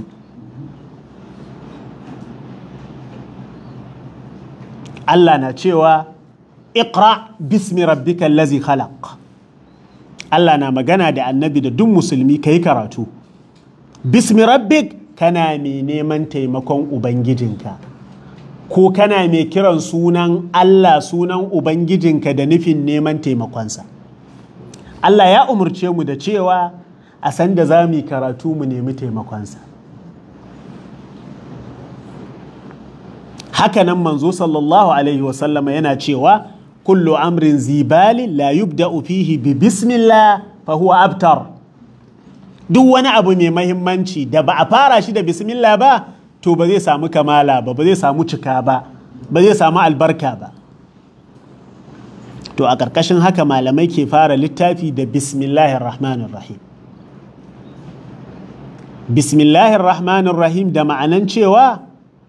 Allah na cewa iqra bismi rabbikal ladzi khalaq. Allah na magana da annabi da duk musulmi kai karatu. Bismi rabbik, kana mai neman taimakon ubangijinka ko kana mai kiran sunan Allah, sunan ubangijinka da nufin neman taimakonsa. Allah ya umarce mu da cewa a san da za mu yi karatu mu nemi taimakonsa. Hakanan manzo sallallahu alaihi wasallama yana cewa kullu amrin zibali la yubda'u fihi bi bismillah fa huwa abtar. Duk wani abu mai mahimmanci da ba a fara shi da bismillah ba to ba zai samu kamala ba, ba zai samu cika ba, ba zai samu albarka ba. To a ƙarƙashin haka malamai ke fara littafi da bismillahir rahmanir rahim. Bismillahir rahmanir rahim da ma'anan cewa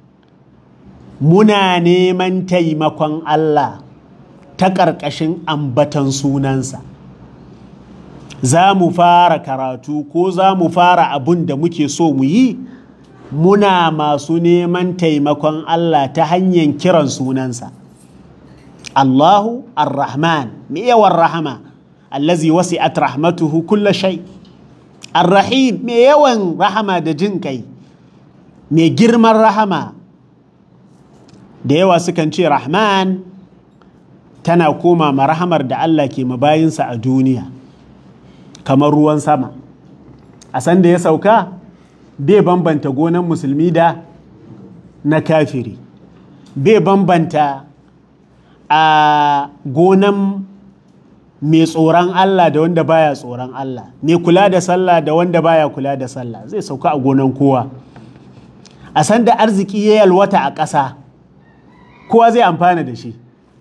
muna neman taimakon Allah ta ƙarƙashin ambatan sunansa. Za mu fara karatu ko za mu fara abun da muke so mu yi, muna masu neman taimakon Allah ta hanyar kiran sunansa. Allahu ar-Rahman, mai yawan rahama, allazi wasi'at rahmatuhu kulla shay. Ar-Rahim, mai yawan rahama da jin kai, mai girman rahama. Da yawa sukan ce Rahman tana koma ma rahamar da Allah ke mabayinsa a duniya, kamar ruwan sama. A san da ya sauka bai bambanta gonan musulmi da na kafiri, bai bambanta a gonan mai tsoron Allah da wanda baya tsoron Allah, mai kula da sallah da wanda baya kula da sallah, zai sauka a gonan kowa. A san da arziki ya yalwata a ƙasa, kowa zai amfana da shi.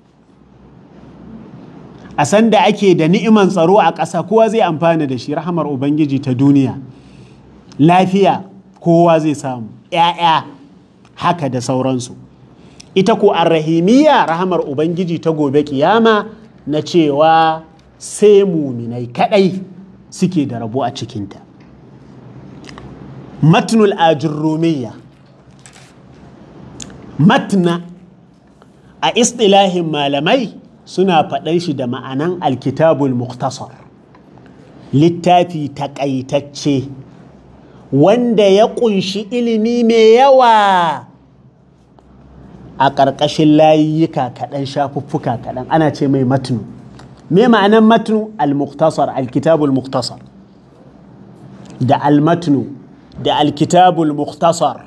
A san da ake da ni'iman tsaro a ƙasa, kowa zai amfana da shi. Rahamar Ubangiji ta duniya, lafiya kowa zai samu, ‘ya'ya haka da sauransu. Ita ko arrahimiyya, rahamar Ubangiji ta gobe kiyama, na cewa sai muminai kaɗai suke da rabo a cikinta. Matnul ajurrumiyya, matna a istilahin malamai suna faɗan shi da ma'anan alkitabul muktasar, littafi taƙaitacce wanda ya ƙunshi ilimi mai yawa a ƙarƙashin layuka kaɗan, shafuffuka kaɗan, ana ce mai matnu. Me ma'anan matnu? Al-muktasar, alkitabul muktasar. Da al-matnu da alkitabul muktasar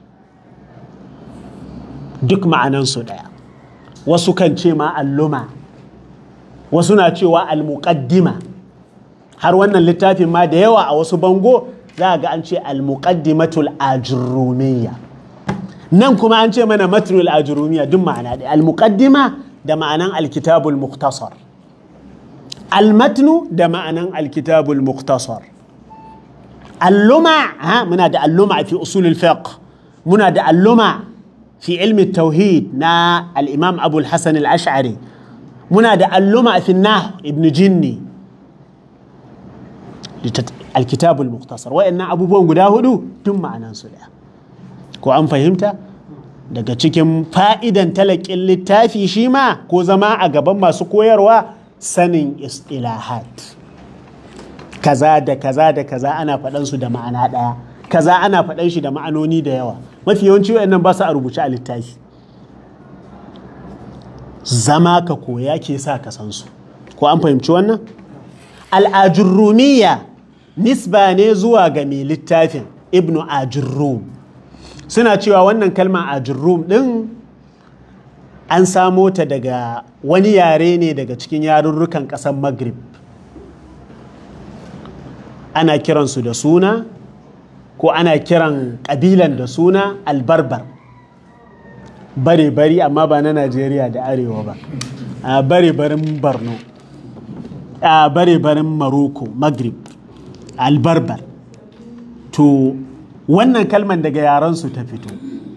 duk ma'anansu ɗaya. Wasu kan ce ma alluma, wasu na cewa al-muqaddima. Har wannan littafin ma da yawa a wasu bango za a ga an ce al-muqaddimatul ajurrumiyya. Nan kuma an ce mana matnul ajurrumiyya, duk ma'ana ɗaya. Al-muqaddima da ma'anan alkitabul muktasar, al-matnu da ma'anan alkitabul muktasar. Alluma, ha muna da alluma fi usulul fiqh, muna da alluma في علم التوحيد نا الإمام أبو الحسن الأشعري، منا دا اللمع في النحو ابن جني، الكتاب المختصر. وإن أبو بون قداهدو تم معنا صلح. كو أم فهمت؟ daga cikin fa'idan talakin littafi shi ma ko zama a gaban masu koyarwa sanin istilahat. Kaza da kaza da kaza ana faɗansu da ma'ana ɗaya, kaza ana faɗan shi da ma'anoni da yawa. Mafi yawanci waɗannan ba su a rubuce a littafi. Zama ka koya ke sa ka san su. Ko an fahimci wannan? Al'ajurrumiyya nisba ne zuwa ga mai littafin Ibn Ajurrum. suna cewa wannan kalma ajurrum ɗin an samo ta daga wani yare ne daga cikin yarurrukan ƙasar Maghrib. Ana kiransu da suna ko ana kiran ƙabilan da suna albarbar. Bare-bari amma ba na Najeriya da Arewa ba. A bare-barin Borno. A bare-barin Maroko, Maghrib. Albarbar. To, wannan kalman daga yaransu ta fito.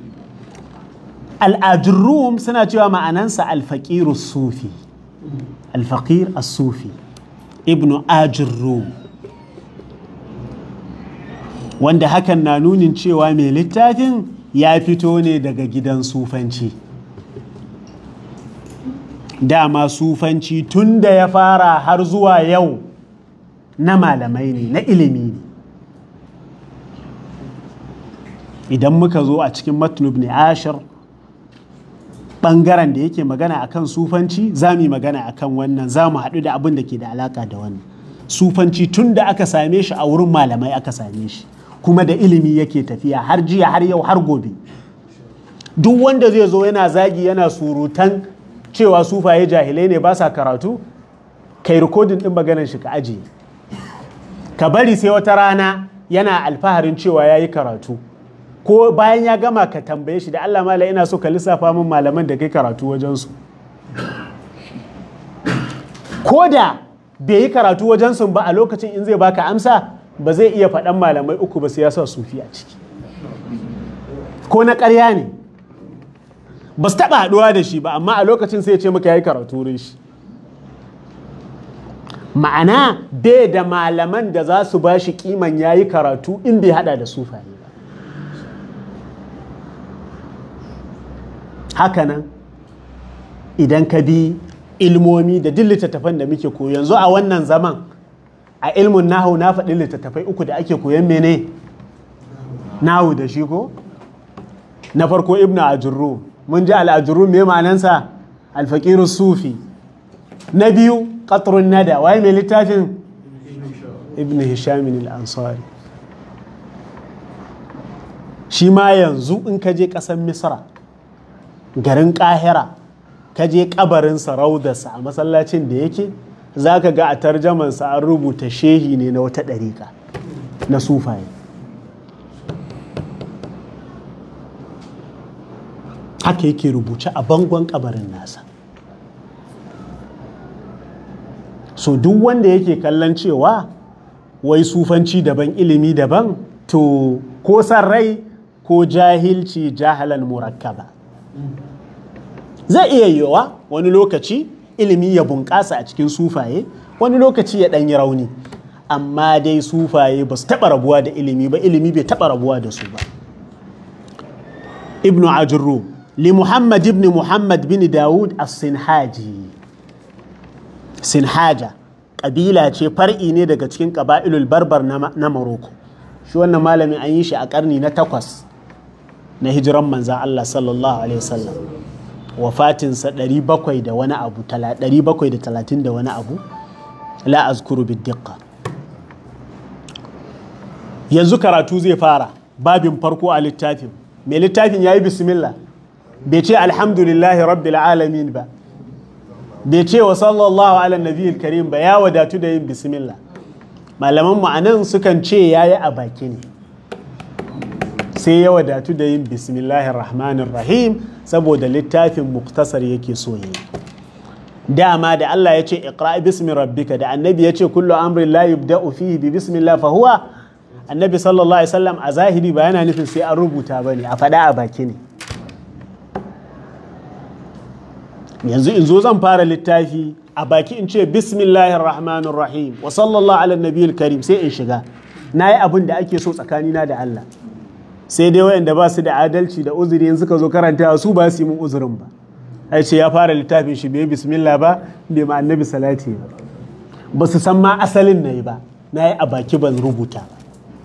Al'ajurrum suna cewa ma'anansa alfaƙiru sufi. Alfaƙir as-sufi. Ibnu Ajurrum. Wanda hakan na nunin cewa mai littafin ya fito ne daga gidan sufanci. Dama sufanci tun da ya fara har zuwa yau na malamai ne, na ilimi ne. Idan muka zo a cikin Matn ibn Ashir ɓangaren da yake magana akan sufanci, za mu yi magana akan wannan, za mu haɗu da abin da ke da alaƙa da wannan. Sufanci tun da aka same shi a wurin malamai aka same shi, kuma da ilimi yake tafiya har jiya har yau har gobe. Duk wanda zai zo yana zagi yana surutan cewa sufaye jahilai ne ba sa karatu, kai rikodin ɗin maganar shi ka ajiye. Ka bari sai wata rana yana alfaharin cewa ya yi karatu, ko bayan ya gama ka tambaye shi da Allah mala ina so ka lissafa min malaman da kai karatu wajensu. Ko da bai yi karatu wajensu ba a lokacin in zai baka amsa ba zai iya faɗan malamai uku ba sai ya sa sufi a ciki. Ko na ƙarya ne ba su taɓa haɗuwa da shi ba, amma a lokacin sai ya ce maka ya yi karatu wurin shi. Ma'ana bai da malaman da za su ba shi kiman ya yi karatu in bai haɗa da sufaye ba. Hakanan idan ka bi ilmomi da duk littattafan da muke koyo yanzu a wannan zaman a ilmin nahu na faɗi littattafai uku da ake koyon mene nahu da shi ko na farko ibn ajurrum mun ji al-ajurrum me ma'anansa al-faqir sufi. Na biyu qatrun nada waye mai littafin ibn hisham al-ansari. shi ma yanzu in ka je ƙasar misra garin ƙahira ka je ƙabarin saraudarsa a masallacin da yake za ka ga a tarjamansa an rubuta shehi ne na wata ɗariƙa na sufaye. Haka yake rubuce a bangon ƙabarin nasa. So duk wanda yake kallon cewa wai sufanci daban ilimi daban, to ko san rai ko jahilci jahalan murakkaba. Zai iya yiwuwa wani lokaci ilimi ya bunƙasa a cikin sufaye, wani lokaci ya ɗanyi rauni, amma dai sufaye ba su taɓa rabuwa da ilimi ba, ilimi bai taɓa rabuwa da su ba. Ibn Ajurrum li Muhammad ibn Muhammad bin Dawud as-Sinhaji. Sinhaja ƙabila ce, far'i ne daga cikin ƙaba'ilul barbar na Maroko. Shi wannan malamin an yi shi a ƙarni na takwas na hijiran manzan Allah sallallahu alaihi wasallam. Wafatinsa ɗari bakwai da wani abu, ɗari bakwai da talatin da wani abu, la azkuru biddiqa. Yanzu karatu zai fara babin farko a littafin. Mai littafin ya yi bismillah, bai ce alhamdulillahi rabbil alamin ba, bai ce wa sallallahu ala nabiyil karim ba, ya wadatu da yin bismillah. Malaman mu anan sukan ce ya yi a baki ne, sai ya wadatu da yin bismillahir rahmanir rahim saboda littafin muktasar yake so yi. Dama da Allah ya ce iqra bismi rabbika, da annabi ya ce kullu amrin la yubda'u fihi bi bismillah fa huwa, annabi sallallahu alaihi wasallam a zahiri ba yana nufin sai an rubuta bane, a faɗa a baki ne. Yanzu in zo zan fara littafi a baki in ce bismillahir rahmanir rahim wa sallallahu ala nabiyil karim, sai in shiga na yi abin da ake so tsakanina da Allah. Sai dai wayanda ba su da adalci da uzuri in suka zo karanta su ba su yi mun uzurin ba, ai ce ya fara littafin shi bai bismillah ba, bai ma annabi salati ba, ba su san ma asalin na yi ba, na yi a baki ban rubuta ba.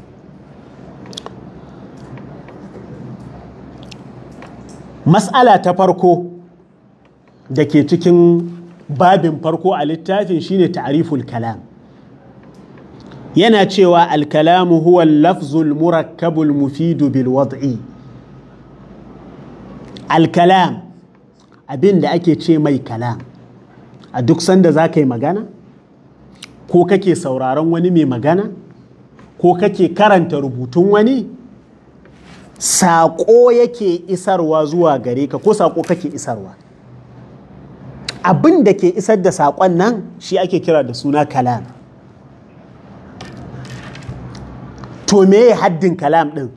Mas'ala ta farko da ke cikin babin farko a littafin shine ta'riful kalam. Yana cewa al-kalamu huwa al-lafzul murakkabul mufidu bil wad'i alkalam abin da ake ce mai kalam a duk sanda za ka yi magana ko kake sauraron wani mai magana ko kake karanta rubutun wani saƙo yake isarwa zuwa gare ka ko saƙo kake isarwa abin da ke isar da saƙon nan shi ake kira da suna kalam. To me haddin kalam ɗin?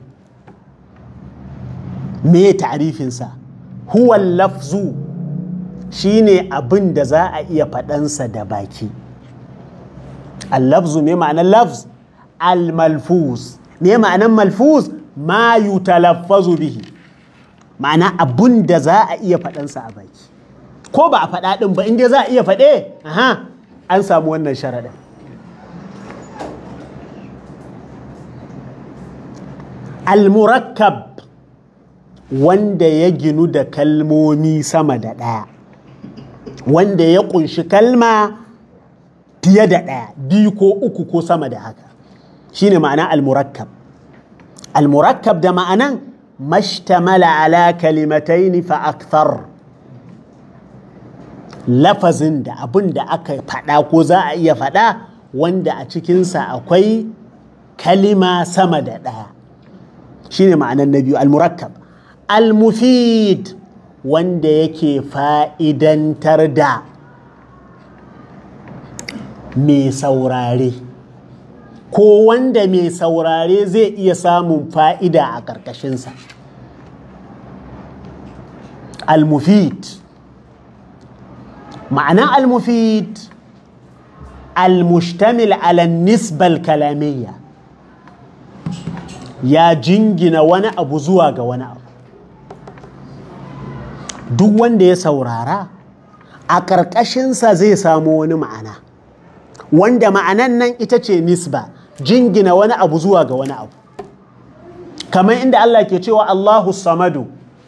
Me ta'arifinsa? Huwa lafzu shine abin da za a iya faɗansa da baki. Al-lafzu me ma'anar lafz? Al-malfuz. Me ma'anar malfuz? Ma yutalaffazu bihi. Ma'ana abin da za a iya faɗansa a baki. Ko ba a faɗa ɗin ba inda za a iya faɗe, aha, an samu wannan sharaɗin. Al-murakkab wanda ya ginu da kalmomi sama da ɗaya, wanda ya ƙunshi kalma fiye da ɗaya, biyu ko uku ko sama da haka, shine ma'ana al-murakkab. Al-murakkab da ma'anan mashtamala ala kalimataini fa akthar. Lafazin da abin da aka faɗa ko za a iya faɗa wanda a cikinsa akwai kalima sama da ɗaya, shine ma'anan na biyu al-murakkab. Al-mufid wanda yake fa'idantar da mai saurare ko wanda mai saurare zai iya samun fa'ida a ƙarƙashinsa. Al-mufid ma'ana al-mufid al-mushtamil ala nisbal kalamiyya, ya jingina wani abu zuwa ga wani abu. Duk wanda ya saurara a ƙarƙashinsa zai samu wani ma'ana, wanda ma'anan nan ita ce nisba, jingina wani abu zuwa ga wani abu. Kamar inda Allah ke cewa Allahu samadu,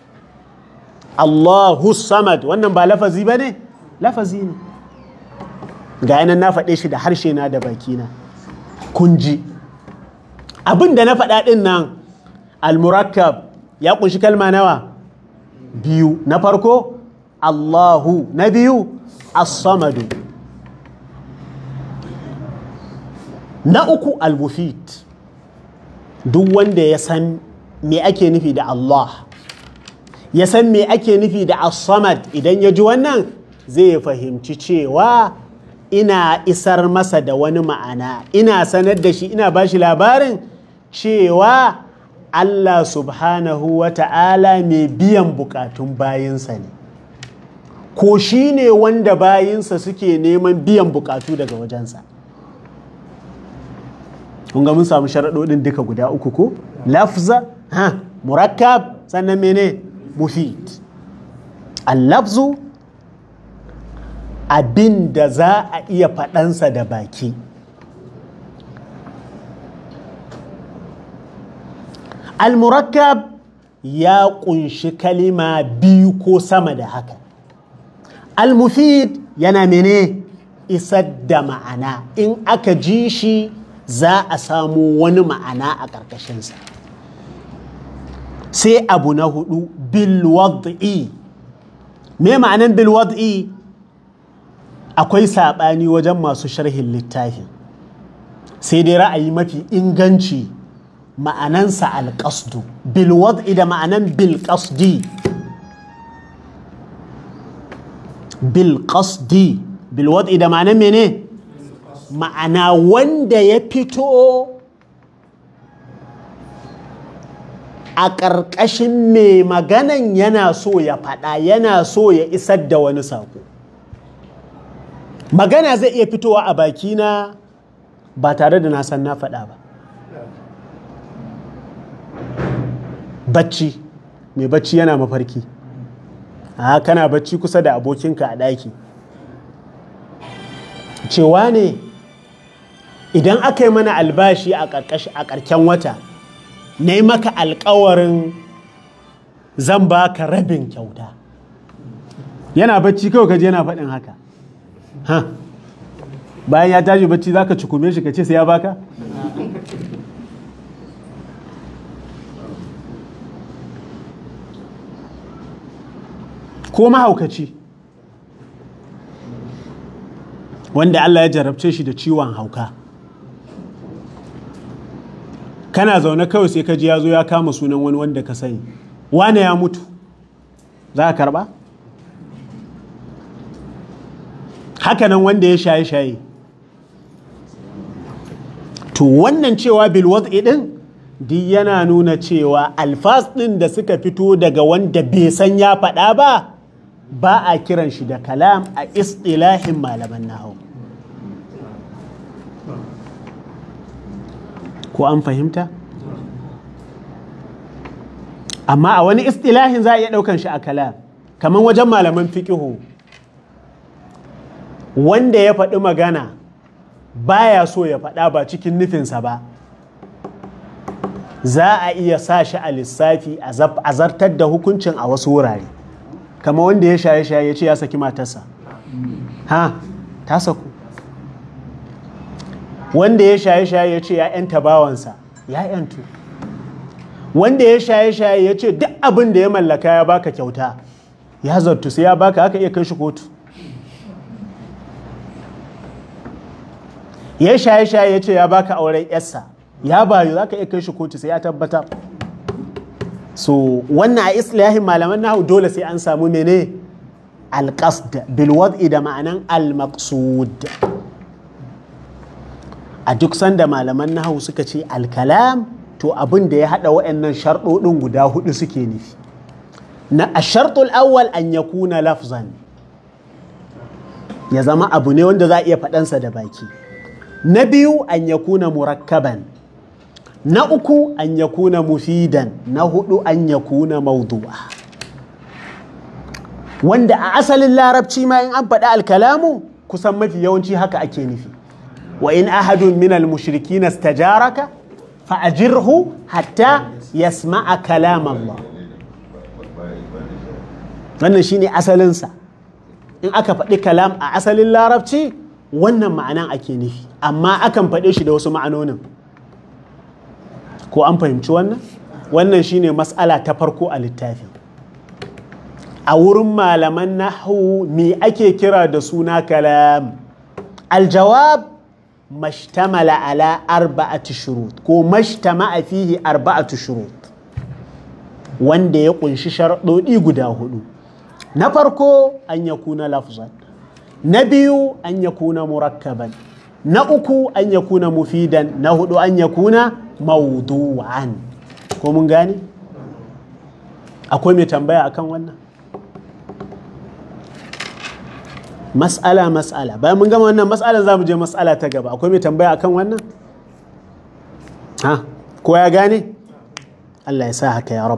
Allahu samad, wannan ba lafazi ba ne? Lafazi ne. Ga yanan na faɗe shi da harshe na da bakina, kun ji. Abin da na faɗa ɗin nan al-murakkab ya ƙunshi kalma nawa? Biyu. Na farko Allahu, na biyu as-samadu, na uku al-mufid. Duk wanda ya san me ake nufi da Allah, ya san me ake nufi da as-samad, idan ya ji wannan zai fahimci cewa ina isar masa da wani ma'ana, ina sanar da shi, ina ba shi labarin cewa Allah subhanahu wa ta'ala mai biyan bukatun bayinsa ne, ko shi ne wanda bayinsa suke neman biyan bukatu daga wajensa. Kunga mun samu sharaɗoɗin duka guda uku ko? Lafza, ha, murakkab, sannan mene? Mufid. Al-lafzu abin da za a iya faɗansa da baki. Al-murakkab ya ƙunshi kalima biyu ko sama da haka. Al-mufid yana mene? Isar da ma'ana. In aka ji shi za a samu wani ma'ana a ƙarƙashinsa. Sai abu na hudu, bilwad'i. Me ma'anan bilwad'i? Akwai saɓani wajen masu sharhin littafin, sai dai ra'ayi mafi inganci ma'anansa alƙasdu. Bilwad'i da ma'anan bilƙasdi. Bilƙasdi. Bilwad'i da ma'anan mene? Ma'ana wanda ya fito a ƙarƙashin mai maganan yana so ya faɗa, yana so ya isar da wani saƙo. Magana zai iya fitowa a bakina ba tare da na san na faɗa ba. Bacci, mai bacci yana mafarki. A kana bacci kusa da abokinka a ɗaki. Cewa ne, idan aka yi mana albashi a ƙarƙen wata, na yi maka alƙawarin zan baka rabin kyauta. Yana bacci kawai kaji yana faɗin haka. Ha, bayan ya tashi bacci za ka cikume shi ka ce sai ya baka? ko mahaukaci wanda Allah ya jarabce shi da ciwon hauka, kana zaune kawai sai ka ji ya zo ya kama sunan wani wanda ka sani, wane ya mutu, za ka karba? Hakanan wanda ya shaye-shaye. To wannan cewa bilwad'i din duk yana nuna cewa alfas din da suka fito daga wanda bai san ya faɗa ba, ba a kiran shi da kalam a istilahin malaman nahwu. Ko an fahimta? Amma a wani istilahin za a iya ɗaukan shi a kalam, kamar wajen malaman fiƙihu, wanda ya faɗi magana baya so ya faɗa ba cikin nufinsa ba, za a iya sa shi a lissafi a zartar da hukuncin a wasu wurare, kama wanda ya shaye-shaye ya ce ya saki matarsa, ha ta saku. Wanda ya shaye-shaye ya ce ya ‘yanta bawansa, ya ‘yantu. Wanda ya shaye-shaye ya ce duk abin da ya mallaka ya baka kyauta, ya zartu sai ya baka, aka iya kai shi kotu. Ya shaye-shaye ya ce ya baka auren ‘yarsa, ya bayu, za ka iya kai shi kotu sai ya tabbatar. So wannan a islahin malaman nahu dole sai an samu mene alƙasd bilwad'i da ma'anan al-maqsud. A duk sanda malaman nahu suka ce alkalam, to abin da ya haɗa waɗannan sharɗoɗin guda hudu suke nufi. Na a sharɗul awwal an ya kuna lafzan, ya zama abu ne wanda za a iya faɗansa da baki. Na biyu an ya kuna murakkaban. Na uku an ya kuna mufidan. Na hudu an ya kuna maudu'a. Wanda a asalin larabci ma in an faɗi alkalamu kusan mafi yawanci haka ake nufi. Wa in ahadun minal mushrikina istajaraka fa ajirhu hatta yasma'a kalam Allah. Wannan shine asalinsa. In aka faɗi kalam a asalin larabci, wannan ma'anan ake nufi, amma akan faɗe shi da wasu ma'anonin. Ko an fahimci wannan? Wannan shine mas'ala ta farko a littafi. A wurin malaman nahwu me ake kira da suna kalam? Aljawab mashtamala ala arba'ati shurut, ko mashtama'a fihi arba'atu shurut, wanda ya kunshi sharuɗoɗi guda hudu. Na farko an yakuna lafzan. Na biyu an yakuna murakkaban. Na uku an yakuna mufidan. Na hudu an yakuna mawdu'an. Ko mun gane? Akwai mai tambaya akan wannan? Mas'ala mas'ala. Bayan mun gama wannan mas'ala za mu je mas'ala ta gaba. Akwai mai tambaya akan wannan? Ha? Ko ya gane? Allah ya sa haka ya rab.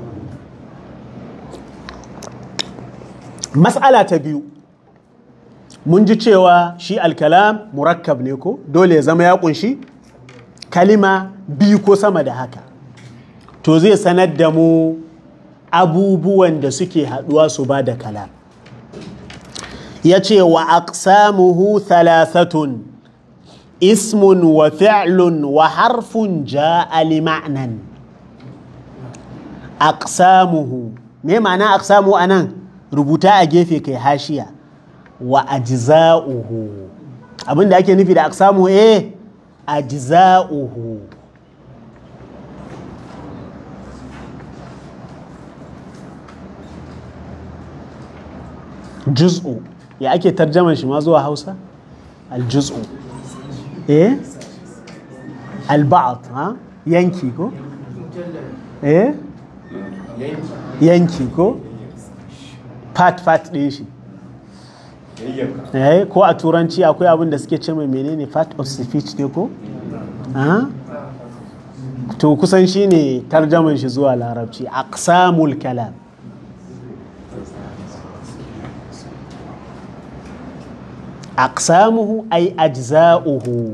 Mas'ala ta biyu. Mun ji cewa shi alkalam murakkab ne ko? Dole ya zama ya kunshi kalima biyu ko sama da haka. To zai sanar da mu abubuwan da suke haɗuwa su ba da kalam. Ya ce wa aqsamuhu thalathatun, ismun wa fi'lun wa harfun ja'a li ma'nan. Aqsamuhu, me ma'ana aqsamu anan? Rubuta a gefe kai hashiya. Wa ajza'uhu, abinda ake nufi da aqsamu eh ajza'uhu. Juz'u, ya ake tarjaman shi ma zuwa Hausa? Al-juz'u. Eh? Al-ba'd, ha? Yanki ko? Eh? Yanki ko? Part part ɗin shi. Eh, ko a turanci akwai abin da suke ce mai menene part of speech ne ko? Ah? To kusan shi ne tarjaman shi zuwa larabci. Aqsamul kalam. Aqsamuhu ay ajza'uhu,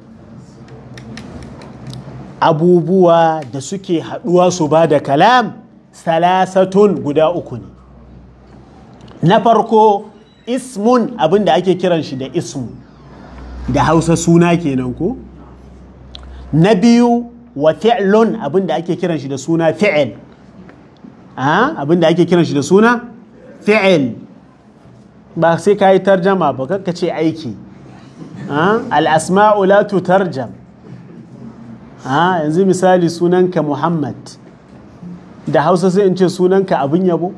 abubuwa da suke haɗuwa su ba da kalam salasatun guda uku ne. Na farko ismun, abin da ake kiran shi da ismu da Hausa suna kenan ko? Na biyu wa fi'lun, abin da ake kiran shi da suna fi'il, abin da ake kiran shi da suna fi'il ba sai ka yi tarjama ba kakka ce aiki al'asma'u la tutarjam yanzu misali sunanka Muhammad da Hausa sai in ce sunanka abin yabo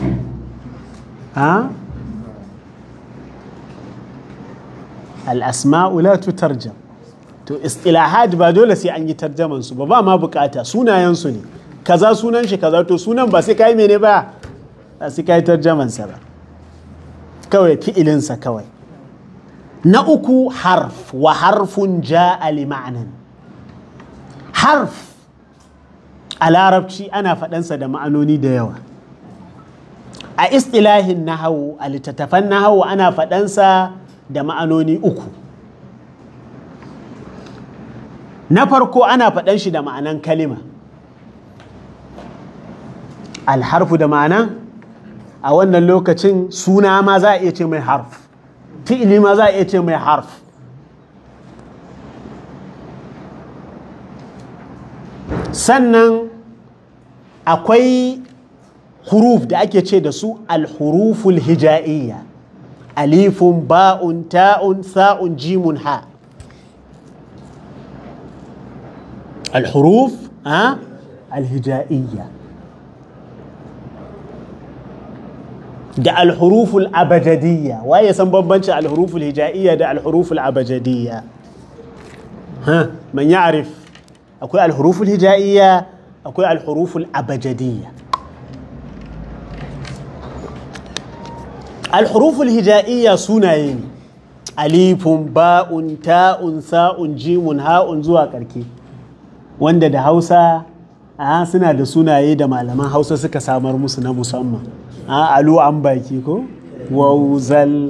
al'asma'u la tutarjam to istilahat ba dole sai an yi tarjaman su ba ba ma bukata sunayensu ne kaza sunan shi kaza to sunan ba sai kai mene ba ba sai kai tarjaman sa ba kawai fi'ilin sa kawai na uku harf wa harfun jaa li ma'nan harf a larabci ana faɗan sa da ma'anoni da yawa a istilahin nahawu a littattafan nahawu ana faɗan sa da ma'anoni uku na farko ana faɗan shi da ma'anan kalima alharfu da ma'ana a wannan lokacin suna ma za a iya ce mai harf fi'ili ma za a iya ce mai harf sannan akwai huruf da ake ce da su alhuruful hija'iyya alifun ba'un ta'un sa'un jimun ha الحروف ها الهجائية ده الحروف الأبجدية وهي سنبنش الحروف الهجائية ده الحروف الأبجدية ها من يعرف أقول الحروف الهجائية أقول الحروف الأبجدية الحروف الهجائية سنين أليف باء تاء ثاء جيم هاء زوا كركي wanda da Hausa a suna da sunaye da malaman Hausa suka samar musu na musamman a alu an baki ko wauzal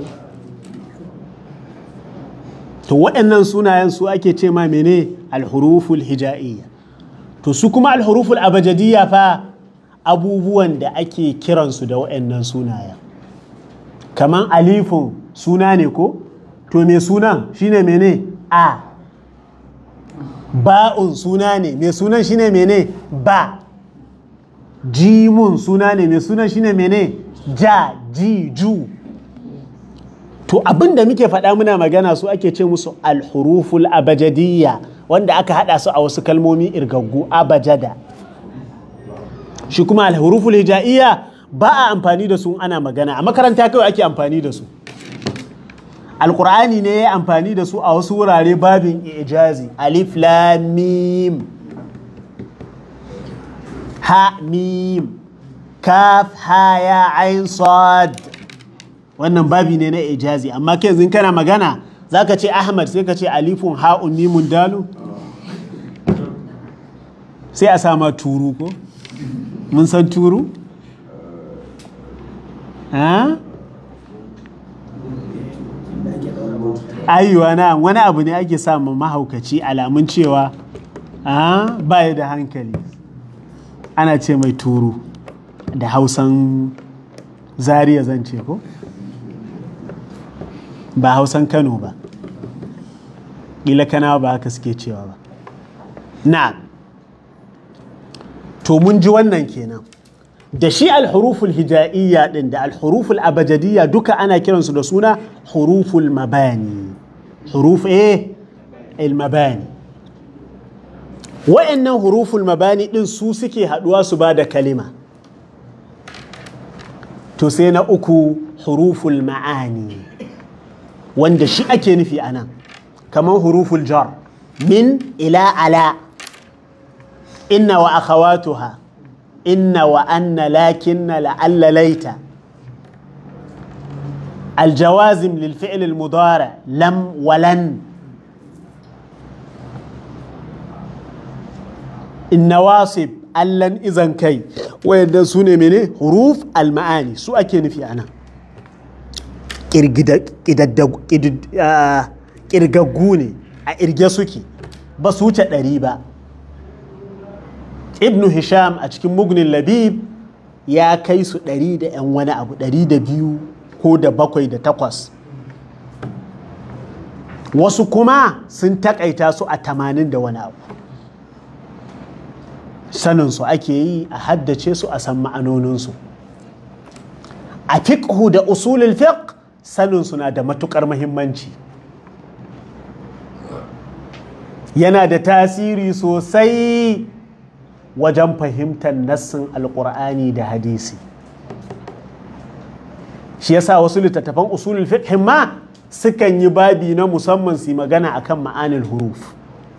to waɗannan sunayen su ake ce ma mene alhuruful hija'iyya to su kuma alhuruful abajadiyya fa abubuwan da ake kiransu da waɗannan sunayen kaman alifun suna ne ko to me sunan shine mene a ba'un suna ne mai sunan shine mene ba jimun suna ne mai sunan shine mene ja ji ju to abinda muke faɗa muna magana su ake ce musu alhuruful abajadiyya wanda aka hada su a wasu kalmomi irgaggu abajada shi kuma alhuruful hija'iyya ba a amfani da su ana magana a makaranta kawai ake amfani da su alkur'ani ne ya amfani da su a wasu wurare babin ijazi alif lam mim ha mim kaf ha ya ain sad wannan babi ne na ijazi amma kai yanzu kana magana zaka ce ahmad sai ka ce alifun ha'un mimun dalu sai a sama turu ko mun san turu ha ayyuwa na wani abu ne ake samun mahaukaci alamun cewa ba ya da hankali ana ce mai turu da hausan Zaria zan ce ko ba hausan Kano ba ƙila Kanawa ba haka suke cewa ba na to mun ji wannan kenan da shi alhuruful hija'iyya din da alhuruful abajadiyya duka ana kiransu da suna huruful mabani huruf eh al-mabani wa'annan huruful mabani din su suke haduwa su ba da kalima to sai na uku huruful ma'ani wanda shi ake nufi anan kamar huruful jar min ila ala inna wa akhawatuha إن وأن لكن لعل ليت الجوازم للفعل المضارع لم ولن النواصب ألن إذن كي ويدسون منه حروف المعاني سوء كين في أنا إرقاقوني إرقاسوكي بس وچا دريبا ibnu hisham a cikin mugnin labib ya kai su ɗari da ‘yan wani abu ɗari da biyu ko da bakwai da takwas wasu kuma sun takaita su a tamanin da wani abu saninsu ake yi a haddace su a san ma'anoninsu a fiqhu da usulul fiqh sanin suna da matukar muhimmanci, yana da tasiri sosai wajen fahimtar nassin alkur'ani da hadisi. Shi yasa wasu littattafan usulul fiqh ma sukan yi babi na musamman su magana akan ma'anil huruf.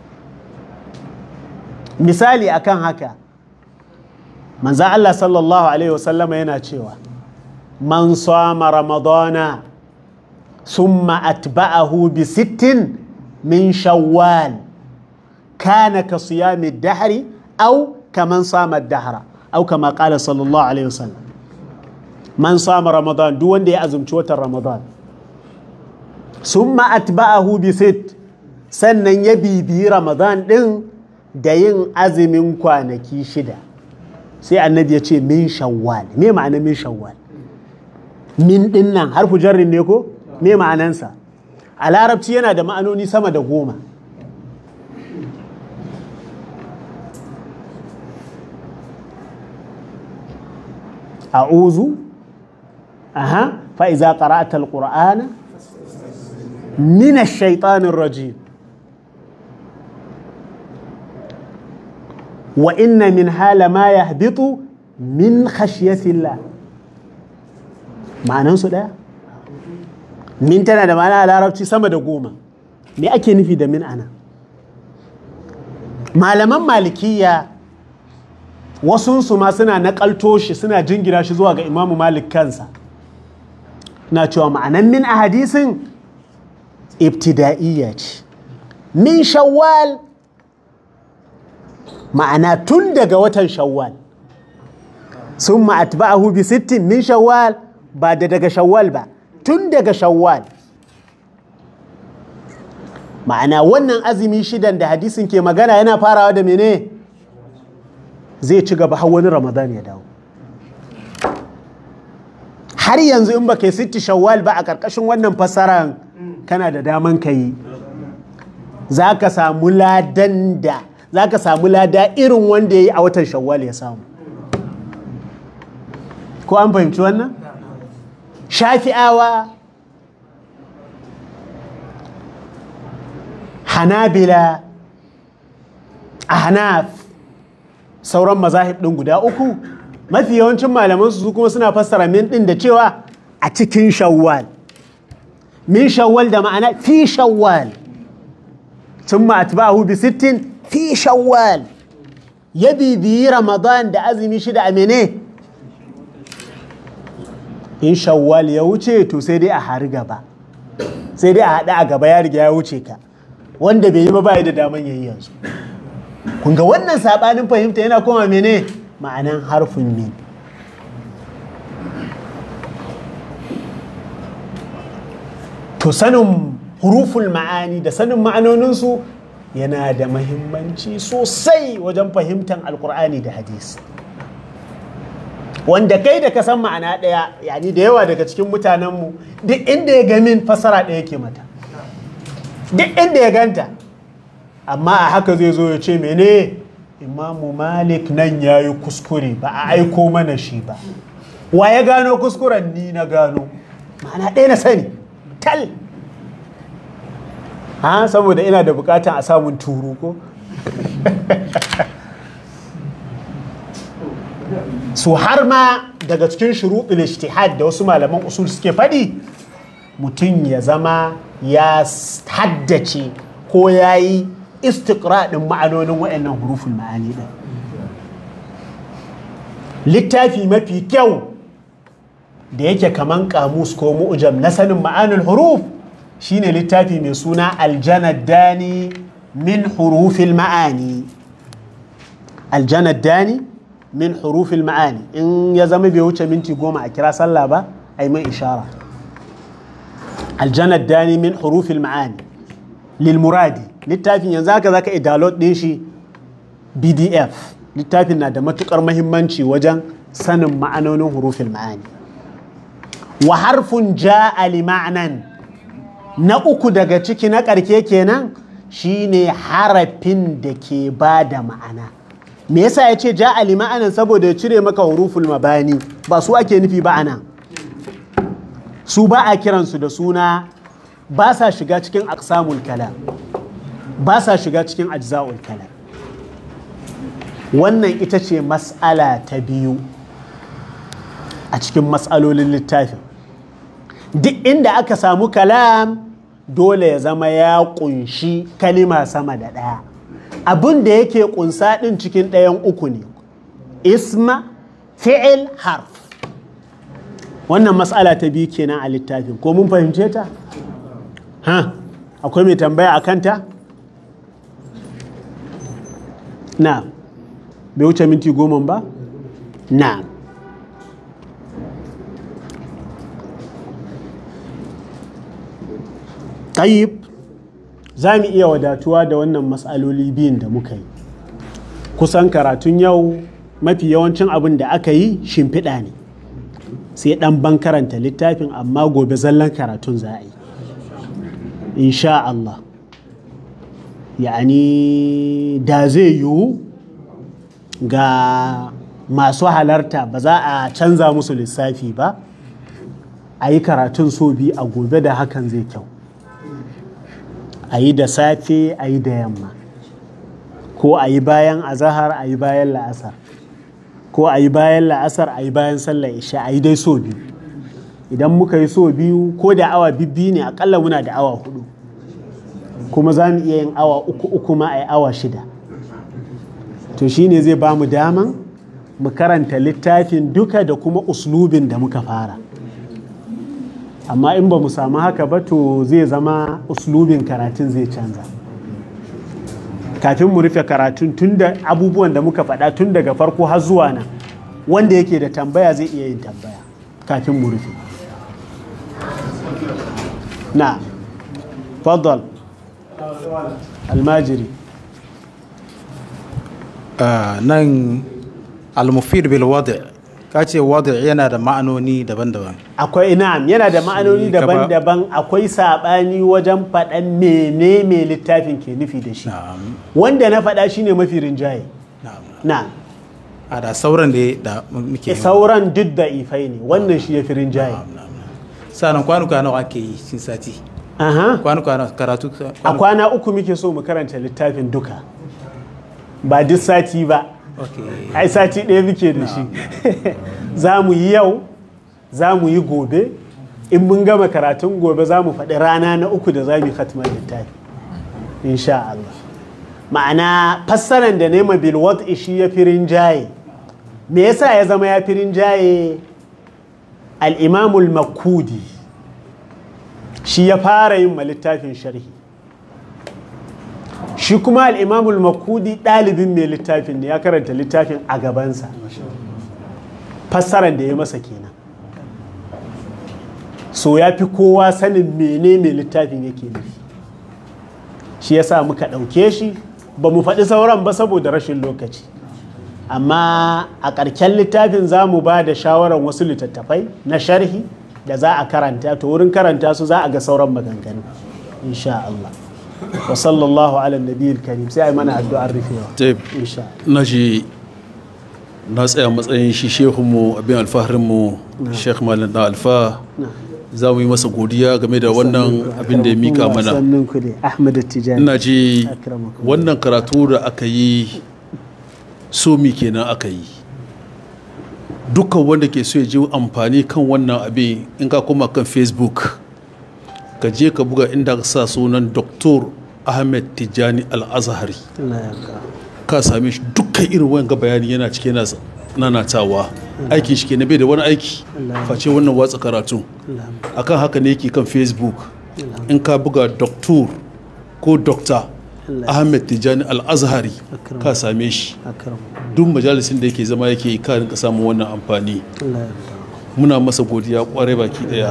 Misali akan haka, manzo Allah sallallahu alaihi wasallama yana cewa man sama ramadana summa atba'ahu bi sittin min shawwal kana ka siyami dahri aw kaman sama dahra aw kama qala sallallahu alaihi wasallam. Man sama ramadan, duk wanda ya azumci watan ramadan, summa atba'ahu bi sitt, sannan ya bibiyi ramadan din da yin azumin kwanaki shida, sai annabi ya ce min shawwal. Me ma'ana min shawwal? Min din nan harfu jarrin ne ko? Me ma'anansa? A larabci yana da ma'anoni sama da goma. a'udhu aha fa iza qara'ta al-qur'ana min ash-shaytanir rajim wa inna min hala ma yahbitu min khashyatillah. Ma'anan su daya? Min tana da ma'ana a larabci sama da goma. Me ake nufi da min ana? Malaman malikiya wasunsu ma suna naƙalto shi, suna jingina shi zuwa ga Imamu Malik kansa, na cewa ma'anan min a hadisin ibtida'iyya ce. Min shawwal ma'ana tun daga watan shawwal, sun ma'atba'ahu bi sittin min shawwal, ba da daga shawwal ba, tun daga shawwal. Ma'ana wannan azumi shidan da hadisin ke magana yana farawa da mene? Zai ci gaba har wani ramadan ya dawo. Har yanzu in ba kai sitti shawwal ba a ƙarƙashin wannan fassaran kana da daman ka yi, za ka samu ladan da za ka samu lada irin wanda ya yi a watan shawwal ya samu. Ko an fahimci wannan? Shafi'awa, Hanabila, Ahnaf, sauran mazahib ɗin guda uku, mafi yawancin malamansu su kuma suna fassara min ɗin da cewa a cikin shawwal. Min shawwal da ma'ana fi shawwal. Thumma atba'ahu bi sittin fi shawwal. Ya bibiyi Ramadan da azumi shida a mene? In shawwal ya wuce to sai dai a hari gaba, sai dai a haɗa a gaba, ya riga ya wuce ka. Wanda bai yi ba bai da daman yayi yanzu. Kun ga wannan sabanin fahimta yana koma mene? Ma'anan harfin min. To sanin huruful ma'ani da sanin ma'anoninsu yana da mahimmanci sosai wajen fahimtar alkur'ani da hadisi. Wanda kai da ka san ma'ana ɗaya, yani da yawa daga cikin mutanenmu duk inda ya ga min fasara ɗaya ke mata, duk inda ya ganta. Amma a haka zai zo ya ce mene? Imamu Malik nan ya yi kuskure, ba a aiko mana shi ba. Wa ya gano kuskuren? Ni na gano. Ma'ana ɗaya na sani tal. Ha, saboda ina da bukatan a samun turu ko? So har ma daga cikin shuruɗul ijtihad da wasu malaman usul suke faɗi, mutum ya zama ya haddace ko ya yi istiqra ɗin ma'anonin waɗannan huruful ma'ani ɗin. Littafi mafi kyau da yake kaman kamus ko mu'jam na sanin ma'anul huruf shine littafi mai suna Al-Janaddani min hurufil ma'ani. Al-Janaddani min hurufil ma'ani. In ya zama bai wuce minti goma a kira sallah ba, ai mai ishara. Al-Janaddani min hurufil ma'ani lil muradi. Littafin yanzu haka zaka iya download din shi B D F. Littafin na da matukar mahimmanci wajen sanin ma'anonin hurufil ma'ani. Wa harfun ja'a li ma'nan. Na uku daga ciki na ƙarke kenan shine harafin da ke ba da ma'ana. Me yasa ya ce ja'a li ma'anan? Saboda ya cire maka huruful mabani, ba su ake nufi ba ana. su ba a kiransu da suna, ba sa shiga cikin aqsamul kalam, ba sa shiga cikin ajza'ul kalam. Wannan ita ce mas'ala ta biyu a cikin mas'alolin littafin. Duk inda aka samu kalam dole ya zama ya kunshi kalima sama da ɗaya. Abin da yake kunsa ɗin cikin ɗayan uku ne, isma, fi'il, harf. Wannan mas'ala ta biyu kenan a littafin, ko mun fahimce ta? Ha, akwai mai tambaya a kanta? Na, bai wuce minti goma ba? Na. Tayyib, za mu iya wadatuwa da wannan matsaloli biyun da muka yi. Kusan karatun yau mafi yawancin abin da aka yi shimfiɗa ne, sai ɗan ban karanta littafin, amma gobe zallan karatun za a yi insha Allah. Yani da zai yiwu ga masu halarta ba za a canza musu lissafi ba, a yi karatun so biyu a gobe, da hakan zai kyau. A yi da safe, a yi da yamma, ko a yi bayan azahar, a yi bayan la'asar, ko a yi bayan la'asar, a yi bayan sallar isha, a yi dai so biyu. Idan muka yi so biyu, ko da awa bibbi ne, akalla muna da awa hudu, kuma za mu iya yin awa uku uku ma a yi awa shida. To shi ne zai ba mu daman mu karanta littafin duka da kuma uslubin da muka fara. Amma in ba mu samu haka ba, to zai zama uslubin karatun zai canza. Kafin mu rufe karatun, tun da abubuwan da muka faɗa tun daga farko har zuwa nan, wanda yake da tambaya zai iya yin tambaya kafin mu rufe. Na, faddal almajiri. Nan al-mufid bil wadi' ka ce wadi' yana da ma'anoni daban-daban. Akwai, na'am, yana da ma'anoni daban-daban. Akwai saɓani wajen faɗan mene mai littafin ke nufi da shi. Wanda na faɗa shine mafi rinjaye. Na'am. A da sauran da muke yi. Sauran duk da ifai ne, wannan shi ya fi rinjaye. Sanan kwanuka nawa ake yi cikin sati? Aha. Kwanuka nawa karatu? A kwana uku muke so mu karanta littafin duka, ba duk sati ba. Ai sati ɗaya muke da shi. Za mu yi yau, za mu yi gobe. In mun gama karatun gobe za mu faɗi rana na uku da za mu yi khatmar littafi, insha Allah. Ma'ana fassaran da nema bil wad'i shi ya fi rinjaye. Me yasa ya zama ya fi rinjaye? Al-Imamul Makudi shi ya fara yin ma littafin sharhi. Shi kuma al'imamul Makudi ɗalibin mai littafin ne, ya karanta littafin a gabansa. Fassaran da ya masa kenan. So ya fi kowa sanin mene mai littafin yake nufi. Shi ya sa muka ɗauke shi, ba mu faɗi sauran ba saboda rashin lokaci. Amma a ƙarshen littafin za mu ba da shawarar wasu littattafai na sharhi da za a karanta, to wurin karanta su za a ga sauran maganganu, insha Allah. Wa sallallahu ala nabiyil karim. Sai ai mana addu'ar rufewa. Insha Allah. Naji na tsaya matsayin shi shehunmu, abin alfaharinmu, Sheikh Malam da Alfa. Za mu yi masa godiya game da wannan abin da ya mika mana. Sannan ku dai Ahmad Tijani. Ina ji wannan karatu da aka yi so mi kenan aka yi. Dukkan wanda ke so ya ji amfani kan wannan abin, in ka koma kan Facebook, ka je ka buga inda ka sa sunan Doktor Ahmed Tijani Al-Azhari, ka same shi dukkan irin wanga bayani yana cike na nanatawa. Aikin shi ke na bai da wani aiki face wannan watsa karatu. Akan haka ne yake kan Facebook, in ka buga Doktor ko Dokta Ahmed Tijani Al-Azhari, ka same shi. Duk majalisin da yake zama yake yi, ka rinka samun wannan amfani. Muna masa godiya kwarai baki daya.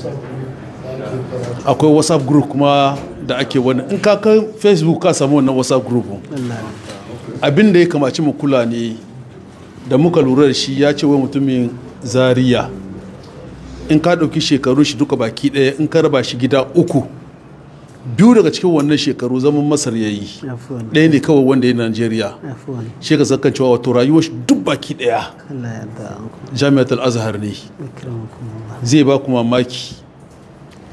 Akwai WhatsApp group kuma da ake wannan, in ka kan Facebook ka samu wannan WhatsApp group. Abin da ya kamaci mu kula ne da muka lura da shi, ya ce wai mutumin Zaria, in ka ɗauki shekaru shi duka baki ɗaya, in ka raba shi gida uku, biyu daga cikin wannan shekaru zaman Masar ya yi, ɗaya ne kawai wanda ya Najeriya. Shi ka zakan cewa wato rayuwar shi duk baki ɗaya Jami'atul Azhar ne. Zai ba ku mamaki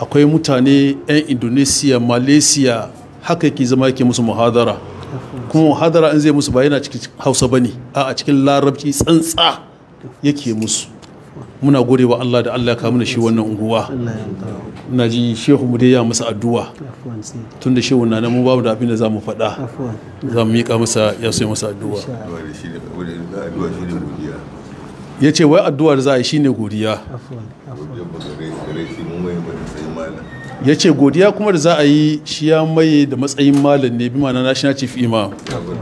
akwai mutane 'yan Indonesia, Malaysia haka yake zama yake musu muhadara, kuma muhadara in zai musu ba yana cikin Hausa bane, a cikin Larabci tsantsa yake musu. Muna gode wa Allah da Allah ya kawo mana shi wannan unguwa. Ina ji shehu mu dai ya masa addu'a, tun da shehu na nan mu babu da abin da za mu faɗa, za mu miƙa masa ya so masa addu'a. Ya ce wai addu'a da za a yi shine godiya. Ya ce godiya kuma da za a yi shi ya maye da matsayin malam ne, bi ma'ana national chief imam.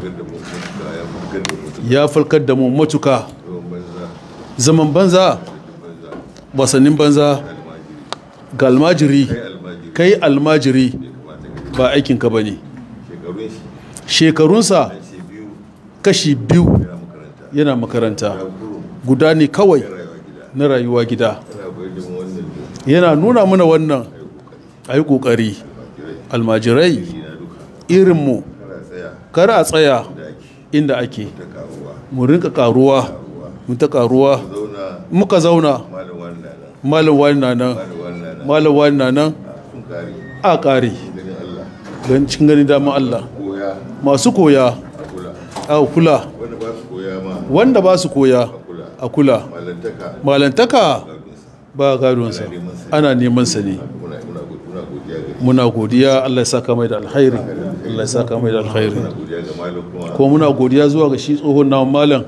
Ya falkar da mu matuka, zaman banza, wasannin banza, ga almajiri, kai almajiri ba aikinka ba ne. Shekarunsa kashi biyu yana makaranta, guda ne kawai na rayuwa gida. Yana nuna mana wannan a yi ƙoƙari, almajirai irinmu kar a tsaya inda ake, mu rinka ƙaruwa, mu ta ƙaruwa, muka zauna malam wani na nan, malam wani na nan a ƙari cikin ganin damar Allah. Masu koya a kula, wanda ba su koya a kula. Malantaka ba gadonsa, ana neman sa ne. Muna godiya, Allah ya saka mai da alkhairi, Allah ya saka mai da alkhairi. Ko muna godiya zuwa ga shi tsohon namun malam,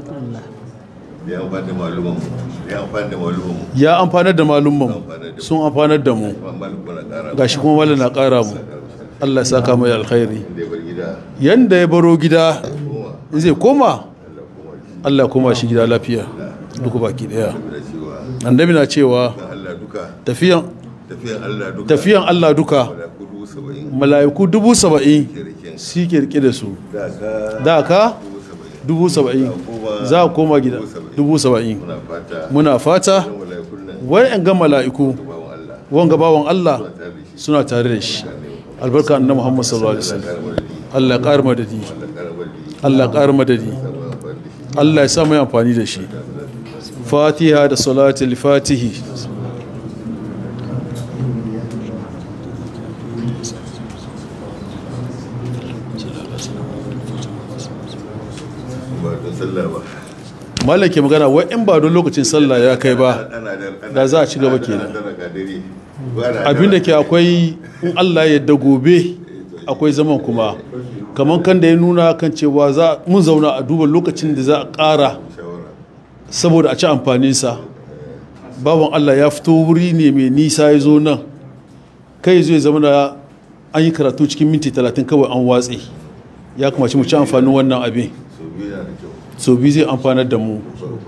ya amfanar da malumman, sun amfanar da mu, gashi kuma malam na ƙara mu. Allah ya saka mai alkhairi. Yanda ya baro gida zai koma, Allah koma shi gida lafiya duka baki daya. Annabi na cewa tafiyan tafiyan Allah duka mala'iku dubu saba'in shi ke rike da su, da ka dubu saba'in za a koma gida dubu saba'in. Muna fata wa'yan ga mala'iku wanga bawan Allah suna tare da shi, albarka annabi Muhammad sallallahu alaihi wasallam. Allah ya ƙara madadi, Allah ya ƙara madadi, Allah ya sa mai amfani da shi. Fatiha da salatul fatihi. Malake magana wai in ba don lokacin sallah ya kai ba da za a ci gaba kenan. Abinda ke akwai in Allah ya yarda gobe akwai zaman kuma kamar kan da ya nuna kan cewa za mun zauna a duba lokacin da za a ƙara saboda a ci amfaninsa. Bawan Allah ya fito wuri ne mai nisa ya zo nan, kai zai zama da an yi karatu cikin minti talatin kawai an watse. Ya kamace mu ci amfanin wannan abin, so bi zai amfanar da mu.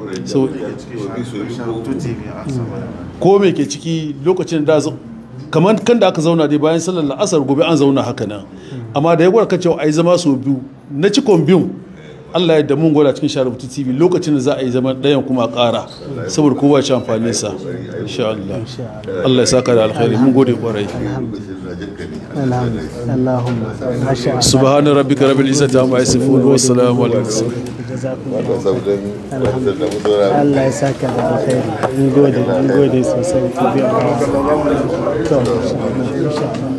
Ko me ke ciki lokacin da kamar kan da aka zauna dai bayan sallar la'asar gobe an zauna haka nan, amma da ya gwada kan cewa a yi zama sau biyu na cikon biyun Allah ya da mun gwada cikin Sharubutu T V lokacin da za a yi zaman ɗayan kuma ƙara saboda kowa ya ci amfanin sa insha Allah. Allah ya saka da alkhairi, mun gode kwarai. Subhana rabbika rabbil izzati amma yasifun wa salamun alal mursalin. Allah ya saka da alkhairi, mun gode mun gode sosai. To insha Allah.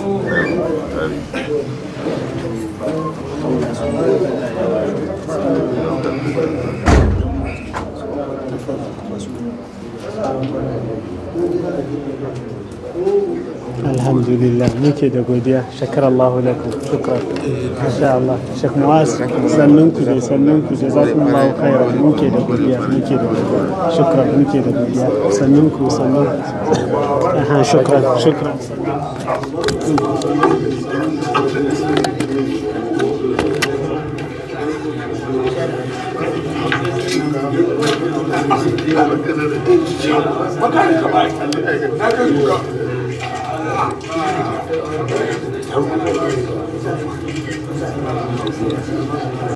Alhamdulillah, muke da godiya. Shakar Allahu lakum, shukran. Masha Allah, Sheikh Muaz, sannun ku dai, sannun ku jazakumullahu khairan. Muke da godiya, muke da godiya. Shukran, muke da godiya. Sannun ku, sannun. Aha, shukran, shukran. Thank you.